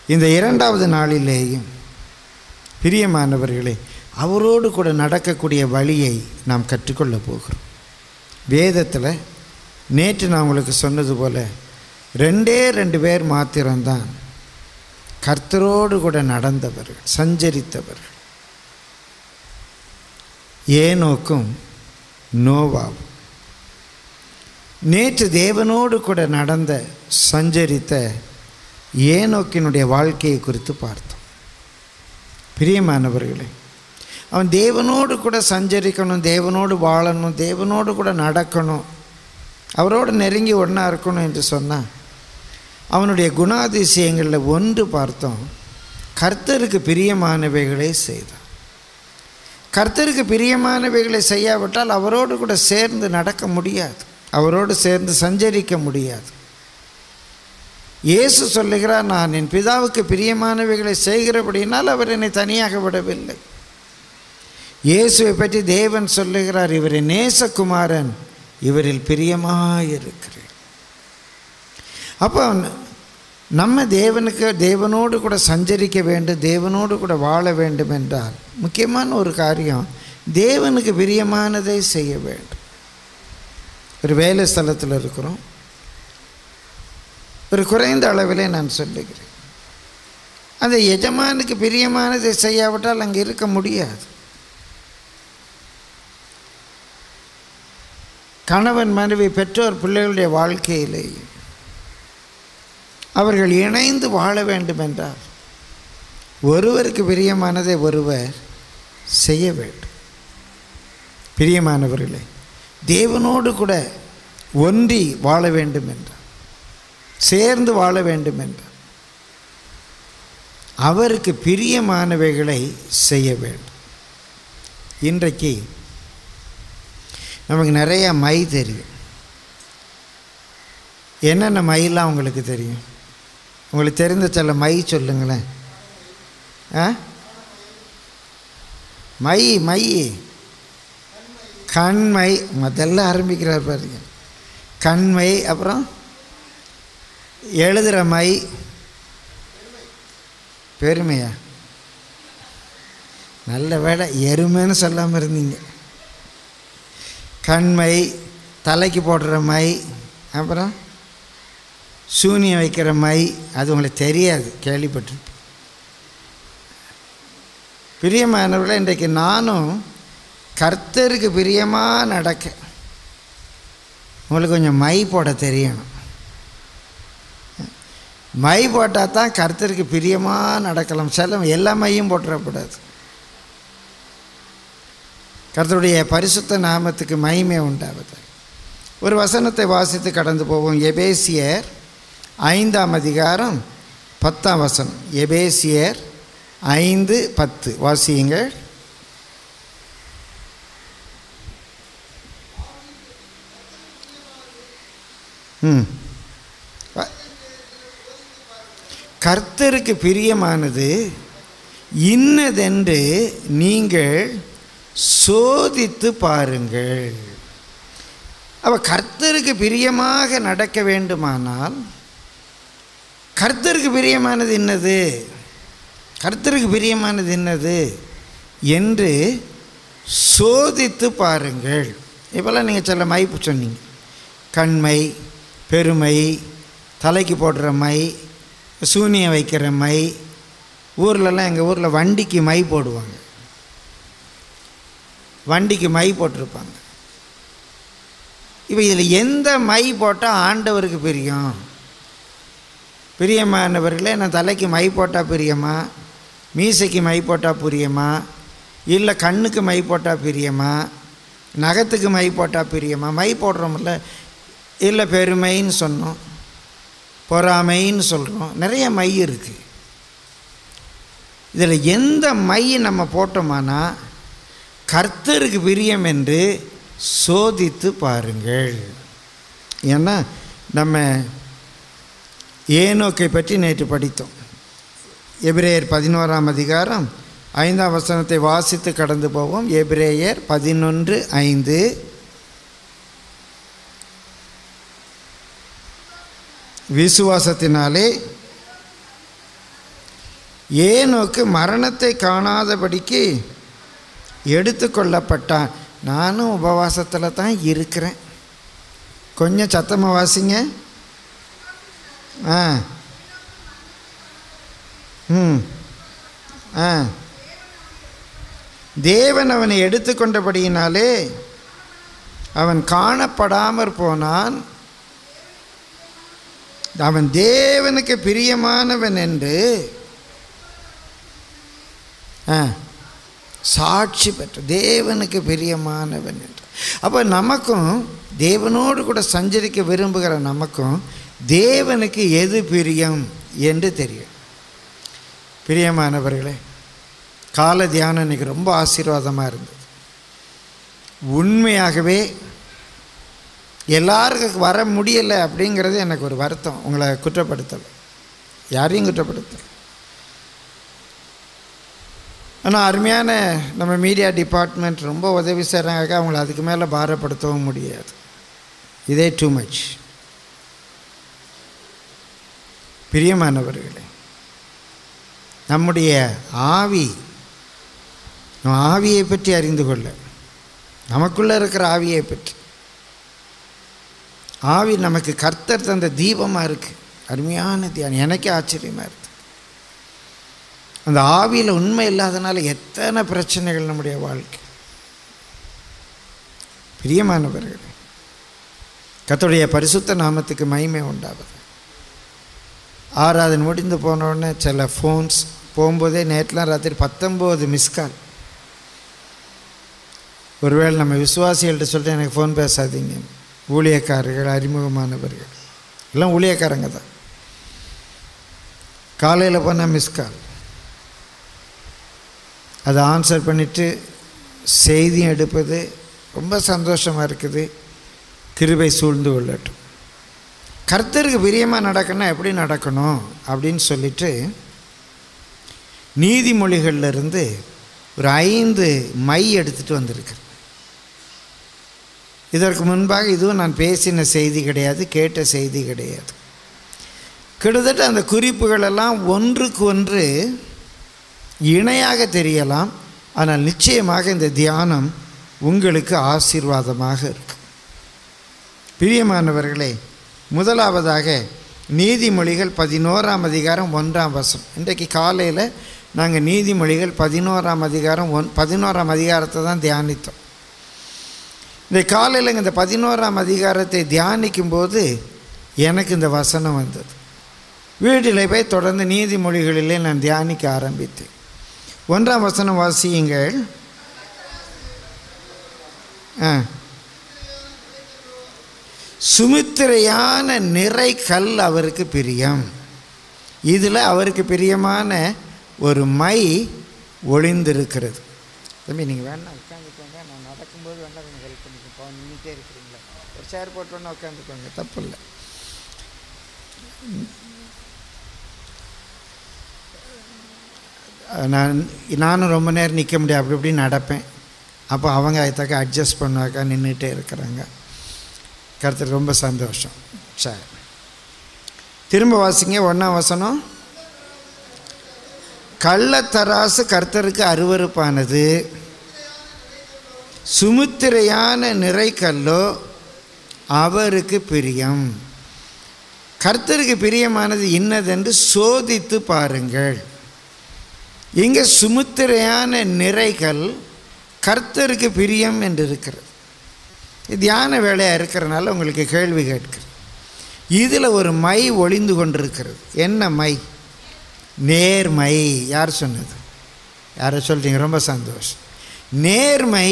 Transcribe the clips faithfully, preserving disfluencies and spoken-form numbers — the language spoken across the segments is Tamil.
இந்த இரண்டாவது நாளிலேயும் பிரியமானவர்களே, அவரோடு கூட நடக்கக்கூடிய வழியை நாம் கற்றுக்கொள்ள போகிறோம். வேதத்தில் நேற்று நான் உங்களுக்கு சொன்னது போல் ரெண்டே ரெண்டு பேர் மாத்திரம்தான் கர்த்தரோடு கூட நடந்தவர்கள், சஞ்சரித்தவர்கள். ஏனோக்கும் நோவாவும். நேற்று தேவனோடு கூட நடந்த சஞ்சரித்த ஏனோக்கினுடைய வாழ்க்கையை குறித்து பார்த்தோம். பிரியமானவர்களே, அவன் தேவனோடு கூட சஞ்சரிக்கணும், தேவனோடு வாழணும், தேவனோடு கூட நடக்கணும், அவரோடு நெருங்கி ஒன்றா இருக்கணும் என்று சொன்னால் அவனுடைய குணாதிசயங்களில் ஒன்று பார்த்தோம், கர்த்தருக்கு பிரியமானவைகளை செய்தான். கர்த்தருக்கு பிரியமானவைகளை செய்யாவிட்டால் அவரோடு கூட சேர்ந்து நடக்க முடியாது, அவரோடு சேர்ந்து சஞ்சரிக்க முடியாது. இயேசு சொல்லுகிறார், நான் என் பிதாவுக்கு பிரியமானவைகளை செய்கிறபடினால் அவர் என்னை தனியாக விடவில்லை. இயேசுவை பற்றி தேவன் சொல்லுகிறார், இவர் நேசகுமாரன், இவரில் பிரியமாயிருக்கிறேன். அப்போ நம்ம தேவனுக்கு தேவனோடு கூட சஞ்சரிக்க வேண்டும், தேவனோடு கூட வாழ வேண்டும் என்றால் முக்கியமான ஒரு காரியம், தேவனுக்கு பிரியமானதை செய்ய வேண்டும். ஒரு வேலை ஸ்தலத்தில் இருக்கிறோம், ஒரு குறைந்த அளவிலே நான் சொல்லுகிறேன், அந்த எஜமானுக்கு பிரியமானதை செய்யாவிட்டால் அங்கே இருக்க முடியாது. கணவன் மனைவி பெற்றோர் பிள்ளைகளுடைய வாழ்க்கையிலே அவர்கள் இணைந்து வாழ வேண்டும் என்றால் ஒருவருக்கு பிரியமானதை ஒருவர் செய்ய வேண்டும். பிரியமானவர்களே, தேவனோடு கூட ஒன்றி வாழ வேண்டும் என்றால், சேர்ந்து வாழ வேண்டும் என்றால் அவருக்கு பிரியமானவைகளை செய்ய வேண்டும். இன்றைக்கு நமக்கு நிறைய மை தெரியும். என்னென்ன மையெல்லாம் உங்களுக்கு தெரியும்? உங்களுக்கு தெரிந்த சில மை சொல்லுங்களேன். ஆ மை மை கண்மை முதல்ல ஆரம்பிக்கிறார் பாருங்க. கண்மை, அப்புறம் எழுதுகிற மை, பெருமையா? நல்ல வேலை எருமைன்னு சொல்லாமல் இருந்தீங்க. கண்மை, தலைக்கு போடுற மை, அப்புறம் சூனியம் வைக்கிற மை. அது உங்களுக்கு தெரியாது, கேள்விப்பட்டு. பிரியமானவர்களே, இன்றைக்கு நானும் கர்த்தருக்கு பிரியமாக நடக்க உங்களுக்கு கொஞ்சம் மை போட தெரியணும். மை போட்டால் தான் கர்த்தருக்கு பிரியமாக நடக்கலாம். சில எல்லா மையும் போட்டுறக்கூடாது. கர்த்தருடைய பரிசுத்த நாமத்துக்கு மகிமை உண்டாவது. ஒரு வசனத்தை வாசித்து கடந்து போவோம். எபேசியர் ஐந்தாம் அதிகாரம் பத்தாம் வசனம். எபேசியர் ஐந்து பத்து வாசியுங்கள். ம் கர்த்தருக்கு பிரியமானது இன்னதென்று நீங்கள் சோதித்து பாருங்கள். அப்போ கர்த்தருக்கு பிரியமாக நடக்க வேண்டுமானால் கர்த்தருக்கு பிரியமானது என்னது, கர்த்தருக்கு பிரியமானது என்னது என்று சோதித்து பாருங்கள். இப்போல்லாம் நீங்கள் சில மை சொன்னீங்க. கண்மை, பெருமை, தலைக்கு போடுற மை, சூனியம் வைக்கிற மை. ஊர்லலாம் எங்கள் ஊரில் வண்டிக்கு மை போடுவாங்க, வண்டிக்கு மை போட்டிருப்பாங்க. இப்போ இதில் எந்த மை போட்டால் ஆண்டவருக்கு பிரியம்? பிரியமானவர்களே, நான் தலைக்கு மை போட்டால் பிரியமா, மீசைக்கு மை போட்டால் பிரியமா, இல்லை கண்ணுக்கு மை போட்டால் பிரியமா, நகத்துக்கு மை போட்டால் பிரியமா? மை போடுறோம்ல, இல்லை பெருமைன்னு சொன்னோம், பொறாமைன்னு சொல்கிறோம், நிறைய மை இருக்குது. இதில் எந்த மை நம்ம போட்டோமானா கர்த்தருக்கு பிரியம் என்று சோதித்து பாருங்கள். ஏன்னா நம்ம ஏனோக்கை பற்றி நேற்று படித்தோம். எபிரேயர் பதினோராம் அதிகாரம் ஐந்தாம் வசனத்தை வாசித்து கடந்து போவோம். எபிரேயர் பதினொன்று ஐந்து. விசுவாசத்தினாலே ஏனோக்கு மரணத்தை காணாதபடிக்கு எடுத்து கொள்ளப்பட்டான். நானும் உபவாசத்தில் தான் இருக்கிறேன். கொஞ்சம் சத்தமாக வாசிங்க. ஆ ம் ஆ தேவன் அவனை எடுத்துக்கொண்டபடியினாலே அவன் காணப்படாமற் போனான். அவன் தேவனுக்கு பிரியமானவன் என்று ஆ சாட்சி பெற்ற, தேவனுக்கு பிரியமானவன் என்று. அப்போ நமக்கும் தேவனோடு கூட சஞ்சரிக்க விரும்புகிற நமக்கும் தேவனுக்கு எது பிரியம் என்று தெரியும். பிரியமானவர்களே, கால தியானம் இன்றைக்கி ரொம்ப ஆசீர்வாதமாக இருந்தது. உண்மையாகவே எல்லாருக்கும் வர முடியலை அப்படிங்கிறது எனக்கு ஒரு வருத்தம். உங்களை குற்றப்படுத்தலை, யாரையும் குற்றப்படுத்தலை. ஆனால் அருமையான நம்ம மீடியா டிபார்ட்மெண்ட் ரொம்ப உதவி செய்கிறாங்க. அவங்கள அதுக்கு மேலே பாரப்படுத்தவும் முடியாது. இதே டூ மச். பிரியமானவர்களே, நம்முடைய ஆவி, நம்ம ஆவியை பற்றி அறிந்து கொள்ள, நமக்குள்ளே இருக்கிற ஆவியை பற்றி, ஆவி நமக்கு கர்த்தர் தந்த தீபமாக இருக்குது. அருமையான தியானம், எனக்கே ஆச்சரியமாக இருக்குது. அந்த ஆவியில் உண்மை இல்லாதனால எத்தனை பிரச்சனைகள் நம்முடைய வாழ்க்கை. பிரியமானவர்களே, கர்த்தருடைய பரிசுத்த நாமத்துக்கு மகிமை உண்டாவது. ஆராதனை முடிந்து போனோடனே சில ஃபோன்ஸ் போகும்போதே, நேற்றுலாம் ராத்திரி பத்தொம்போது மிஸ்கால். ஒருவேளை நம்ம விசுவாசிகள்கிட்ட சொல்லிட்டு எனக்கு ஃபோன் பேசாதீங்க, ஊழியக்காரர்கள், அறிமுகமானவர்கள் எல்லாம் ஊழியக்காரங்க தான். காலையில் போனால் மிஸ்கால், அதை ஆன்சர் பண்ணிவிட்டு செய்தியும் எடுப்பது ரொம்ப சந்தோஷமாக இருக்குது. கிருபை சூழ்ந்து கொள்ளட்டும். கர்த்தருக்கு பிரியமாக நடக்கணும்னா எப்படி நடக்கணும் அப்படின்னு சொல்லிட்டு நீதிமொழிகளிலிருந்து ஒரு ஐந்து மை எடுத்துகிட்டு வந்திருக்கிறேன். இதற்கு முன்பாக இதுவும் நான் பேசின செய்தி கிடையாது, கேட்ட செய்தி கிடையாது. கிட்டத்தட்ட அந்த குறிப்புகளெல்லாம் ஒன்றுக்கு ஒன்று இணையாக தெரியலாம். ஆனால் நிச்சயமாக இந்த தியானம் உங்களுக்கு ஆசீர்வாதமாக இருக்கு. பிரியமானவர்களே, முதலாவதாக நீதிமொழிகள் பதினோராம் அதிகாரம் ஒன்றாம் வசனம். இன்றைக்கு காலையில் நாங்கள் நீதிமொழிகள் பதினோராம் அதிகாரம் ஒன் பதினோராம் அதிகாரத்தை தான் தியானித்தோம். இந்த காலையில் இந்த பதினோராம் அதிகாரத்தை தியானிக்கும்போது எனக்கு இந்த வசனம் வந்தது. வீட்டில் போய் தொடர்ந்து நீதிமொழிகளிலே நான் தியானிக்க ஆரம்பித்தேன். ஒன்றாம் வசனம் வாசியுங்கள். ஆ சுமித்திரையான நிறை கல் அவருக்கு பிரியம். இதில் அவருக்கு பிரியமான ஒரு மை ஒளிந்திருக்கிறது. தம்பி நீங்கள் வேணா உட்காந்துக்கோங்க, நான் நடக்கும்போது வேணா கொஞ்சம் ஹெல்ப் பண்ணிக்கோ. நின்றுட்டே இருக்கிறீங்களா, ஒரு சேர் போட்டோன்னா உட்காந்துக்கோங்க, தப்பு இல்லை. நான் நானும் ரொம்ப நேரம் நிற்க முடியாது, அப்படி இப்படி நடப்பேன். அப்போ அவங்க அதுக்காக அட்ஜஸ்ட் பண்ணுவாக்கா நின்றுட்டே இருக்கிறாங்க. கர்த்தர் ரொம்ப சந்தோஷம். சரி, திரும்ப வாசிங்க. ஒன்றாம் வசனம். கள்ளத்தராசு கர்த்தருக்கு அருவருப்பானது, சுமுத்திரையான நிறைக்கல்லோ அவருக்கு பிரியம். கர்த்தருக்கு பிரியமானது இன்னதென்று சோதித்து பாருங்கள். இங்கே சுமுத்திரையான நிறைகள் கர்த்தருக்கு பிரியம் என்று இருக்கிறது. தியான வேலையாக இருக்கிறனால உங்களுக்கு கேள்வி கேட்கிறேன். இதில் ஒரு மை ஒளிந்து கொண்டிருக்கிறது. என்ன மை? நேர்மை. யார் சொன்னது? யாரை சொல்கிறீங்க? ரொம்ப சந்தோஷம். நேர்மை.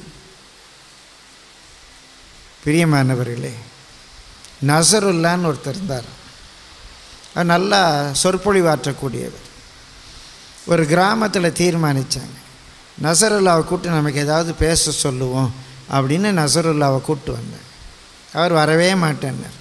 பிரியமானவர்களே, நசருல்லான்னு ஒருத்தர் இருந்தார். அது நல்லா சொற்பொழிவாற்றக்கூடியவர். ஒரு கிராமத்தில் தீர்மானித்தாங்க, நசருல்லாவை கூப்பிட்டு நமக்கு ஏதாவது பேச சொல்லுவோம் அப்படின்னு நசருல்லாவை கூப்பிட்டு வந்தார். அவர் வரவே மாட்டேன்னார்.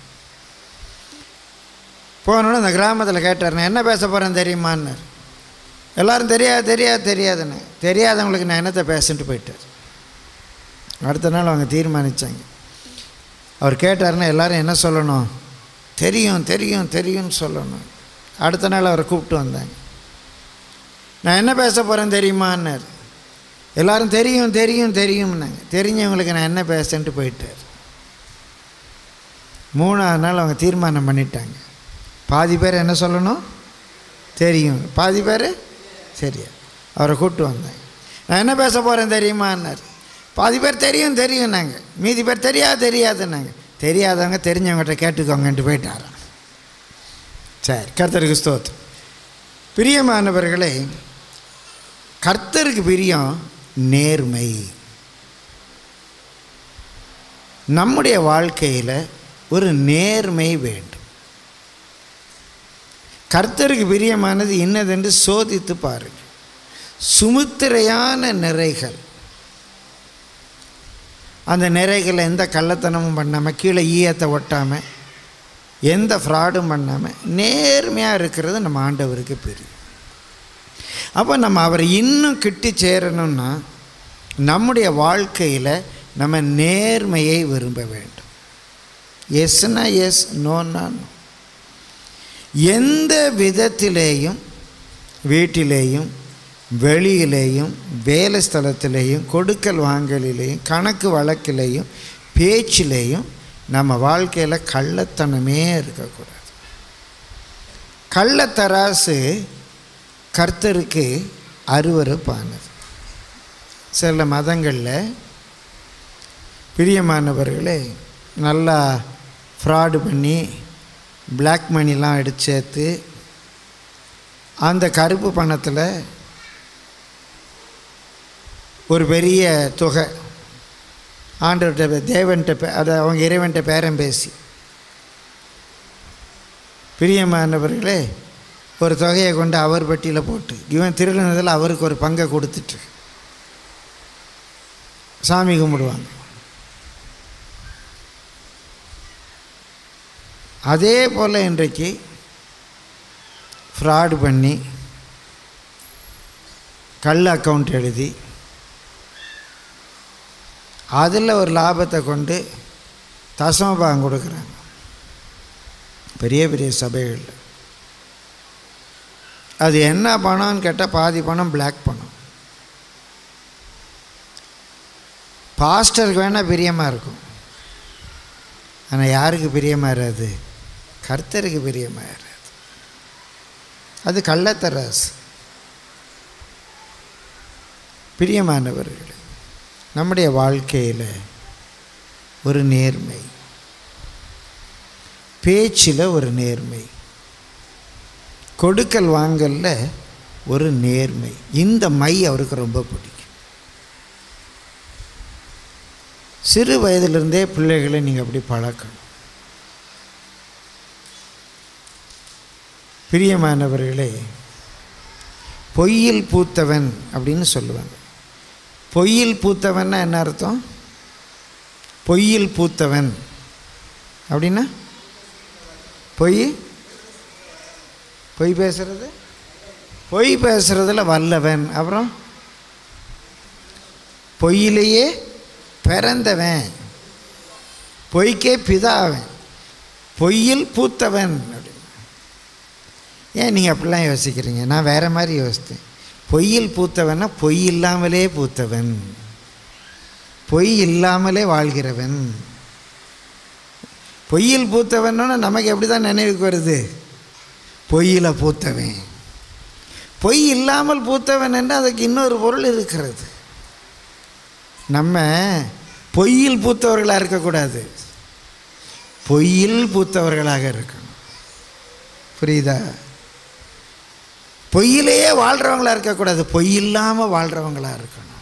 போனோன்னு அந்த கிராமத்தில் கேட்டார், நான் என்ன பேச போகிறேன்னு தெரியுமான்னார். எல்லோரும் தெரியாது தெரியாது தெரியாதுன்னு. தெரியாதவங்களுக்கு நான் என்னத்தை பேசிட்டு போயிட்டார். அடுத்த நாள் அவங்க தீர்மானித்தாங்க. அவர் கேட்டார்னா எல்லோரும் என்ன சொல்லணும்? தெரியும் தெரியும் தெரியும்னு சொல்லணும். அடுத்த நாள் அவரை கூப்பிட்டு வந்தாங்க. நான் என்ன பேச போகிறேன் தெரியுமான்னார். எல்லோரும் தெரியும் தெரியும் தெரியும்னாங்க. தெரிஞ்சவங்களுக்கு நான் என்ன பேசுன்ட்டு போயிட்டார். மூணாவது நாள் அவங்க தீர்மானம் பண்ணிட்டாங்க. பாதி பேர் என்ன சொல்லணும் தெரியும், பாதி பேர் சரியா. அவரை கூப்பிட்டு வந்தாங்க. நான் என்ன பேச போகிறேன் தெரியுமான்னார். பாதி பேர் தெரியும் தெரியும் நாங்கள், மீதி பேர் தெரியாது தெரியாதுன்னாங்க. தெரியாதவங்க தெரிஞ்சவங்ககிட்ட கேட்டுக்கோங்கன்ட்டு போயிட்டாராம். சரி, கர்த்தருக்கு ஸ்தோத்திரம். பிரியமானவர்களே, கர்த்தருக்கு பிரியம் நேர்மை. நம்முடைய வாழ்க்கையில் ஒரு நேர்மை வேண்டும். கர்த்தருக்கு பிரியமானது இன்னதென்று சோதித்து பாருங்கள். சுமுத்திரையான நிறைகள், அந்த நிறைகளை எந்த கள்ளத்தனமும் பண்ணாமல், கீழே ஈயத்தை ஒட்டாமல், எந்த ஃப்ராடும் பண்ணாமல் நேர்மையாக இருக்கிறது நம்ம ஆண்டவருக்கு பிரியம். அப்போ நம்ம அவரை இன்னும் கிட்டி சேரணும்னா நம்முடைய வாழ்க்கையில் நம்ம நேர்மையை விரும்ப வேண்டும். எஸ்னா எஸ், நோன்னா நோ. எந்த விதத்திலேயும், வீட்டிலேயும் வெளியிலேயும் வேலை ஸ்தலத்திலேயும் கொடுக்கல் வாங்கலிலேயும் கணக்கு வழக்கிலேயும் பேச்சிலேயும் நம்ம வாழ்க்கையில் கள்ளத்தனமே இருக்கக்கூடாது. கள்ளத்தராசு கர்த்தருக்கு அருவருப்பானது. சில மதங்களில் பிரியமானவர்களே நல்லா ஃப்ராடு பண்ணி பிளாக் மணிலாம் எடுத்து சேர்த்து அந்த கருப்பு பணத்தில் ஒரு பெரிய தொகை ஆண்டவர்கிட்ட தேவன்கிட்ட அதை அவங்க இறைவன்கிட்ட பேரம் பேசி, பிரியமானவர்களே ஒரு தொகையை கொண்டு அவர் பட்டியில் போட்டு இவன் திருடினதில் அவருக்கு ஒரு பங்கை கொடுத்துட்டு சாமி கும்பிடுவாங்க. அதே போல் இன்றைக்கு ஃப்ராடு பண்ணி கள்ள அக்கௌண்ட் எழுதி அதில் ஒரு லாபத்தை கொண்டு தசமபாகம் கொடுக்குறாங்க பெரிய பெரிய சபைகளில். அது என்ன பணம்னு கேட்டால் பாதி பணம் பிளாக் பணம். பாஸ்டருக்கு வேணால் பிரியமாக இருக்கும், ஆனால் யாருக்கு பிரியமாக இருக்காது? கர்த்தருக்கு பிரியமாக இருக்காது. அது கள்ளத்தராசு. பிரியமானவர்களே, நம்முடைய வாழ்க்கையில் ஒரு நேர்மை, பேச்சில் ஒரு நேர்மை, கொடுக்கல் வாங்கல்ல ஒரு நேர்மை. இந்த மை அவருக்கு ரொம்ப பிடிக்கும். சிறு வயதிலிருந்தே பிள்ளைகளை நீங்கள் அப்படி பழக்கணும். பிரியமானவர்களே, பொய்யில் பூத்தவன் அப்படின்னு சொல்லுவாங்க. பொய்யில் பூத்தவன்னா என்ன அர்த்தம்? பொய்யில் பூத்தவன் அப்படின்னா பொய் பொய் பேசுறது, பொய் பேசுறதுல வல்லவன். அப்புறம் பொய்யிலேயே பிறந்தவன், பொய்க்கே பிதாவன், பொய்யில் பூத்தவன் அப்படின்னு. ஏன் நீங்கள் அப்படிலாம் யோசிக்கிறீங்க? நான் வேறு மாதிரி யோசித்தேன். பொய்யில் பூத்தவன்னா பொய் இல்லாமலே பூத்தவன், பொய் இல்லாமலே வாழ்கிறவன். பொய்யில் பூத்தவன்னா நமக்கு எப்படி தான் நினைவுக்கு வருது? பொய்யில் பூத்தவன். பொய் இல்லாமல் பூத்தவன் என்று அதுக்கு இன்னொரு பொருள் இருக்கிறது. நம்ம பொய்யில் பூத்தவர்களாக இருக்கக்கூடாது, பொய்யில் பூத்தவர்களாக இருக்கணும். புரியுதா? பொய்யிலேயே வாழ்கிறவங்களாக இருக்கக்கூடாது, பொய் இல்லாமல் வாழ்கிறவங்களாக இருக்கணும்.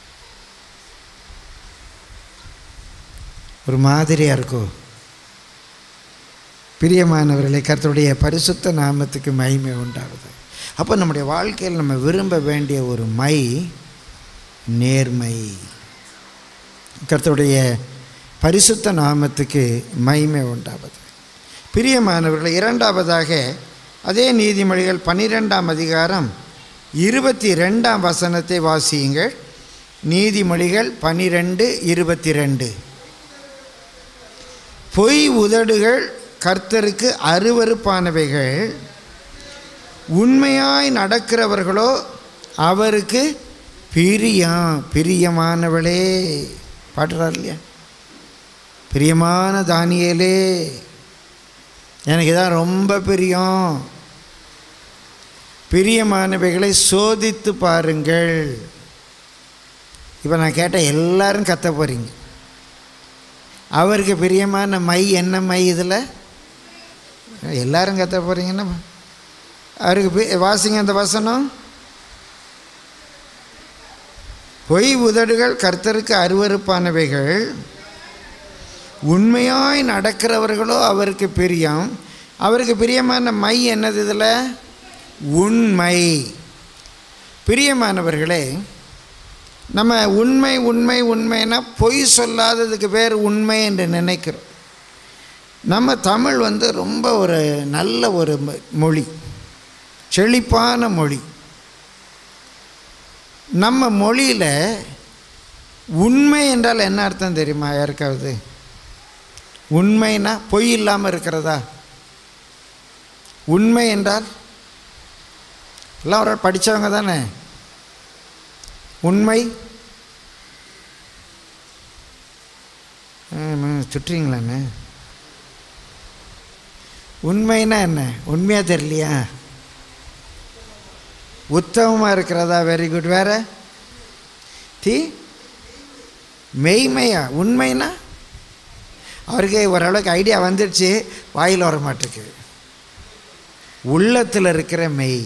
ஒரு மாதிரியாக இருக்கும். பிரியமானவர்களை, கர்த்தருடைய பரிசுத்த நாமத்துக்கு மகிமை உண்டாகுது. அப்போ நம்முடைய வாழ்க்கையில் நம்ம விரும்ப வேண்டிய ஒரு மை நேர்மை. கர்த்தருடைய பரிசுத்த நாமத்துக்கு மகிமை உண்டாகுது. பிரியமானவர்களை, இரண்டாவதாக அதே நீதிமொழிகள் பன்னிரெண்டாம் அதிகாரம் இருபத்தி ரெண்டாம் வசனத்தை வாசியுங்கள். நீதிமொழிகள் பன்னிரெண்டு இருபத்தி ரெண்டு. பொய் உதடுகள் கர்த்தருக்கு அருவருப்பானவைகள், உண்மையாய் நடக்கிறவர்களோ அவருக்கு பிரியம். பிரியமானவளே பாடுறார் இல்லையா, பிரியமான தானியேலே எனக்கு இதான் ரொம்ப பிரியம். பிரியமானவைகளை சோதித்து பாருங்கள். இப்போ நான் கேட்ட எல்லாரும் கத்த போகிறீங்க. அவருக்கு பிரியமான மை என்ன மை? இதில் எல்லாரும் கத்த போகிறீங்கன்னா அவருக்கு வாசிங்க அந்த வசனம். பொய் உதடுகள் கர்த்தருக்கு அருவருப்பானவைகள், உண்மையாய் நடக்கிறவர்களோ அவருக்கு பிரியம். அவருக்கு பிரியமான மை என்னது? இதில் உண்மை. பிரியமானவர்களே, நம்ம உண்மை உண்மை உண்மைன்னா பொய் சொல்லாததுக்கு பேர் உண்மை என்று நினைக்கிறோம். நம்ம தமிழ் வந்து ரொம்ப ஒரு நல்ல ஒரு மொழி, செழிப்பான மொழி. நம்ம மொழியில் உண்மை என்றால் என்ன அர்த்தம் தெரியுமா யாருக்காவது? உண்மைனா பொய் இல்லாமல் இருக்கிறதா? உண்மை என்றால் எல்லாம் ஒரு படித்தவங்க தானே. உண்மை சுட்டுறீங்களாண்ணே? உண்மைன்னா என்ன? உண்மையாக தெரியலையா? உத்தமமாக இருக்கிறதா? Very good. வேற தி மெய்மையா? உண்மைனா அவருக்கு ஓரளவுக்கு ஐடியா வந்துடுச்சு, வாயில் வர மாட்டேங்குது. உள்ளத்தில் இருக்கிற மெய்.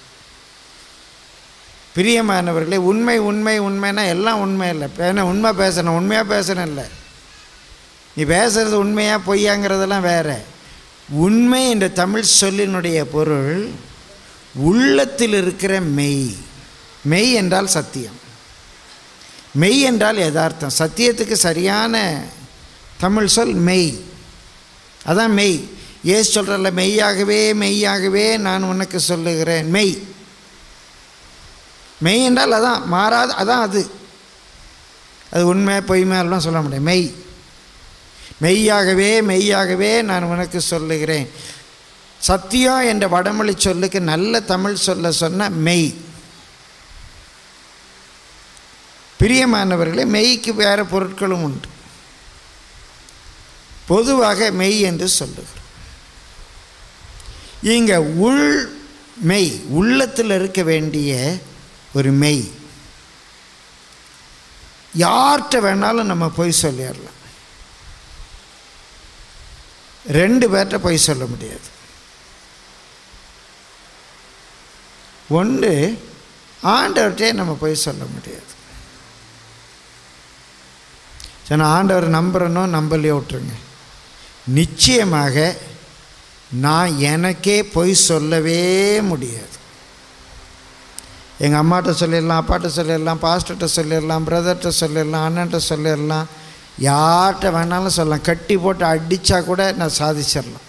பிரியமானவர்களே, உண்மை உண்மை உண்மைனா எல்லாம் உண்மை இல்லை. ஏன்னா உண்மை பேசணும், உண்மையாக பேசணும் இல்லை. நீ பேசுகிறது உண்மையாக பொய்யாங்கிறதெல்லாம் வேறு. உண்மை என்ற தமிழ் சொல்லினுடைய பொருள் உள்ளத்தில் இருக்கிற மெய். மெய் என்றால் சத்தியம், மெய் என்றால் யதார்த்தம். சத்தியத்துக்கு சரியான தமிழ் சொல் மெய். அதான் மெய். ஏசு சொல்கிறல்ல, மெய்யாகவே மெய்யாகவே நான் உனக்கு சொல்லுகிறேன். மெய் மெய் என்றால் அதான் மாறாத, அதான் அது. அது உண்மை பொய்மை எல்லாம் சொல்ல முடியாது. மெய். மெய்யாகவே மெய்யாகவே நான் உனக்கு சொல்லுகிறேன். சத்தியம் என்ற வடமொழி சொல்லுக்கு நல்ல தமிழ் சொல்ல சொன்ன மெய். பிரியமானவர்களே, மெய்க்கு வேறு பொருட்களும் உண்டு. பொதுவாக மெய் என்று சொல்லுகிறோம். இங்கே உள் மெய், உள்ளத்தில் இருக்க வேண்டிய ஒரு மெய். யார்கிட்ட வேணாலும் நம்ம பொய் சொல்லிடலாம், ரெண்டு பேர்கிட்ட பொய் சொல்ல முடியாது. ஒன்று ஆண்டவர்கிட்டே நம்ம பொய் சொல்ல முடியாது. சரி, நான் ஆண்டவர் நம்புகிறனோ நம்பலையோ விட்டுருங்க. நிச்சயமாக நான் எனக்கே பொய் சொல்லவே முடியாது. எங்கள் அம்மாட்ட சொல்லிடலாம், அப்பாட்ட சொல்லிடலாம், பாஸ்டர்கிட்ட சொல்லிடலாம், பிரதர்கிட்ட சொல்லிடலாம், அண்ணன்ட்ட சொல்லிடலாம், யார்கிட்ட வேணாலும் சொல்லலாம். கட்டி போட்டு அடித்தா கூட நான் சாதிச்சிடலாம்.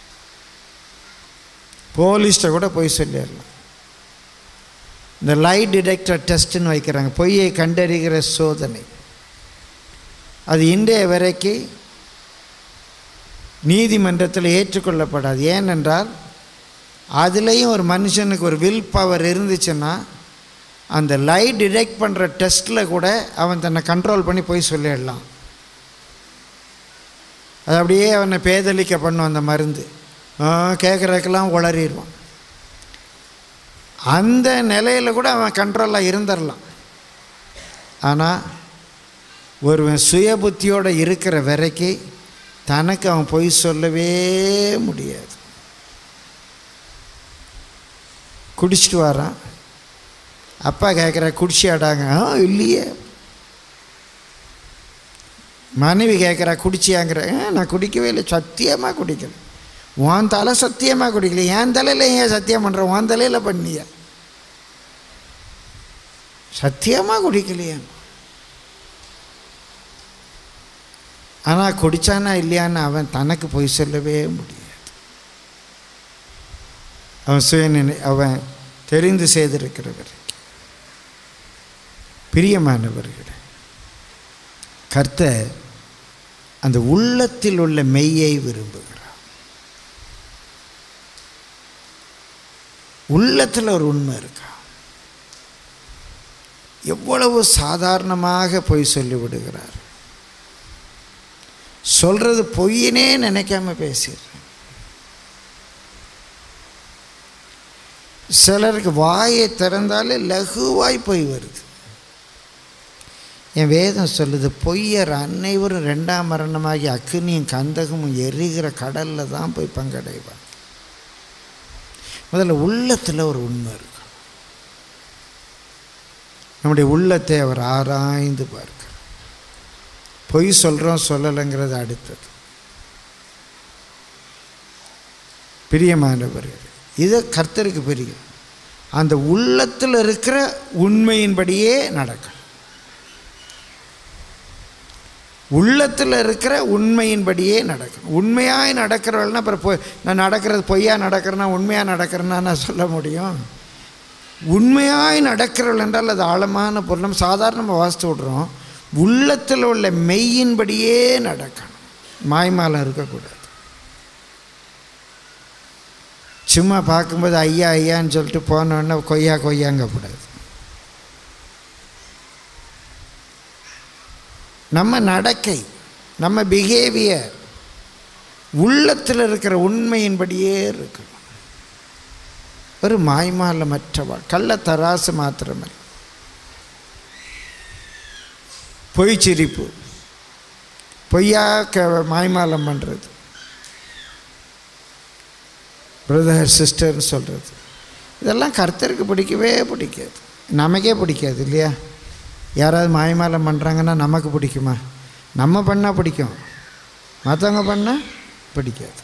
போலீஸ்கிட்ட கூட பொய் சொல்லிடலாம். இந்த லை டிடெக்டர் டெஸ்ட்டுன்னு வைக்கிறாங்க, பொய்யை கண்டறிகிற சோதனை. அது இன்றைய வரைக்கும் நீதிமன்றத்தில் ஏற்றுக்கொள்ளப்படாது. ஏனென்றால் அதுலேயும் ஒரு மனுஷனுக்கு ஒரு வில் பவர் இருந்துச்சுன்னா அந்த லை டிடெக்ட் பண்ணுற டெஸ்ட்டில் கூட அவன் தன்னை கண்ட்ரோல் பண்ணி போய் சொல்லிடலாம். அது அப்படியே அவனை பேதலிக்க பண்ணும் அந்த மருந்து. கேட்குறதுக்கெல்லாம் உளறிடுவான். அந்த நிலையில் கூட அவன் கண்ட்ரோலாக இருந்துடலாம். ஆனால் ஒருவன் சுய புத்தியோடு இருக்கிற வரைக்கும் தனக்கு அவன் பொய் சொல்லவே முடியாது. குடிச்சிட்டு வரான், அப்பா கேட்குற குடிச்சியாடாங்க, ஆ இல்லையே. மனைவி கேட்குறா குடிச்சியாங்கிற, நான் குடிக்கவே இல்லை, சத்தியமாக குடிக்கல. உன் தலை சத்தியமாக குடிக்கல, என் தலையில் ஏன் சத்தியம் பண்ணுற, உன் தலையில் பண்ணியா, சத்தியமாக குடிக்கலையா. ஆனால் குடித்தானா இல்லையான்னு அவன் தனக்கு பொய் சொல்லவே முடியாது. அவன் சுயநினை அவன் தெரிந்து செய்திருக்கிறவர். பிரியமானவர்களே, கர்த்தர் அந்த உள்ளத்தில் உள்ள மெய்யை விரும்புகிறார். உள்ளத்தில் ஒரு உண்மை இருக்கா? எவ்வளவு சாதாரணமாக பொய் சொல்லிவிடுகிறார். சொல்கிறது பொய்யினே நினைக்காம பேசிடுறேன். சிலருக்கு வாயை திறந்தாலே லகுவாய் பொய் வருது. என் வேதம் சொல்லுது, பொய்யர் அனைவரும் ரெண்டாம் மரணமாகி அக்னியும் கந்தகமும் எரிகிற கடலில் தான் போய் பங்கடைவார். முதல்ல உள்ளத்தில் ஒரு உண்மை இருக்கும். நம்முடைய உள்ளத்தை அவர் ஆராய்ந்து பார்க்கிறார். பொய் சொல்கிறோம் சொல்லலைங்கிறது அடுத்தது. பிரியமானவர்கள், இது கர்த்தருக்கு பிரியம். அந்த உள்ளத்தில் இருக்கிற உண்மையின்படியே நடக்கும். உள்ளத்தில் இருக்கிற உண்மையின்படியே நடக்கும். உண்மையாய் நடக்கிறவள்னா அப்புறம் பொய் நான் நடக்கிறது பொய்யா நடக்கிறேன்னா உண்மையாக நடக்கிறேன்னா நான் சொல்ல முடியும்? உண்மையாய் நடக்கிறவள் என்றால் அது ஆழமான பொருள். நம்ம சாதாரணமாக வாசித்து விட்றோம். உள்ளத்தில் உள்ள மெய்யின்படியே நடக்கணும். மாய்மாலம் இருக்கக்கூடாது. சும்மா பார்க்கும்போது ஐயா ஐயான்னு சொல்லிட்டு போனோன்னா கொய்யா கொய்யாங்கக்கூடாது. நம்ம நடக்கை, நம்ம பிஹேவியர் உள்ளத்தில் இருக்கிற உண்மையின்படியே இருக்கணும். ஒரு மாய்மாலமற்றவள், கள்ள தராசு மாத்திரமல்ல, பொய் சிரிப்பு, பொய்யா க மாய்மாலம் பண்ணுறது, பிரதர் சிஸ்டர்னு சொல்கிறது, இதெல்லாம் கர்த்தருக்கு பிடிக்கவே பிடிக்காது. நமக்கே பிடிக்காது இல்லையா? யாராவது மாய்மாலம் பண்ணுறாங்கன்னா நமக்கு பிடிக்குமா? நம்ம பண்ணால் பிடிக்கும், மற்றவங்க பண்ணால் பிடிக்காது.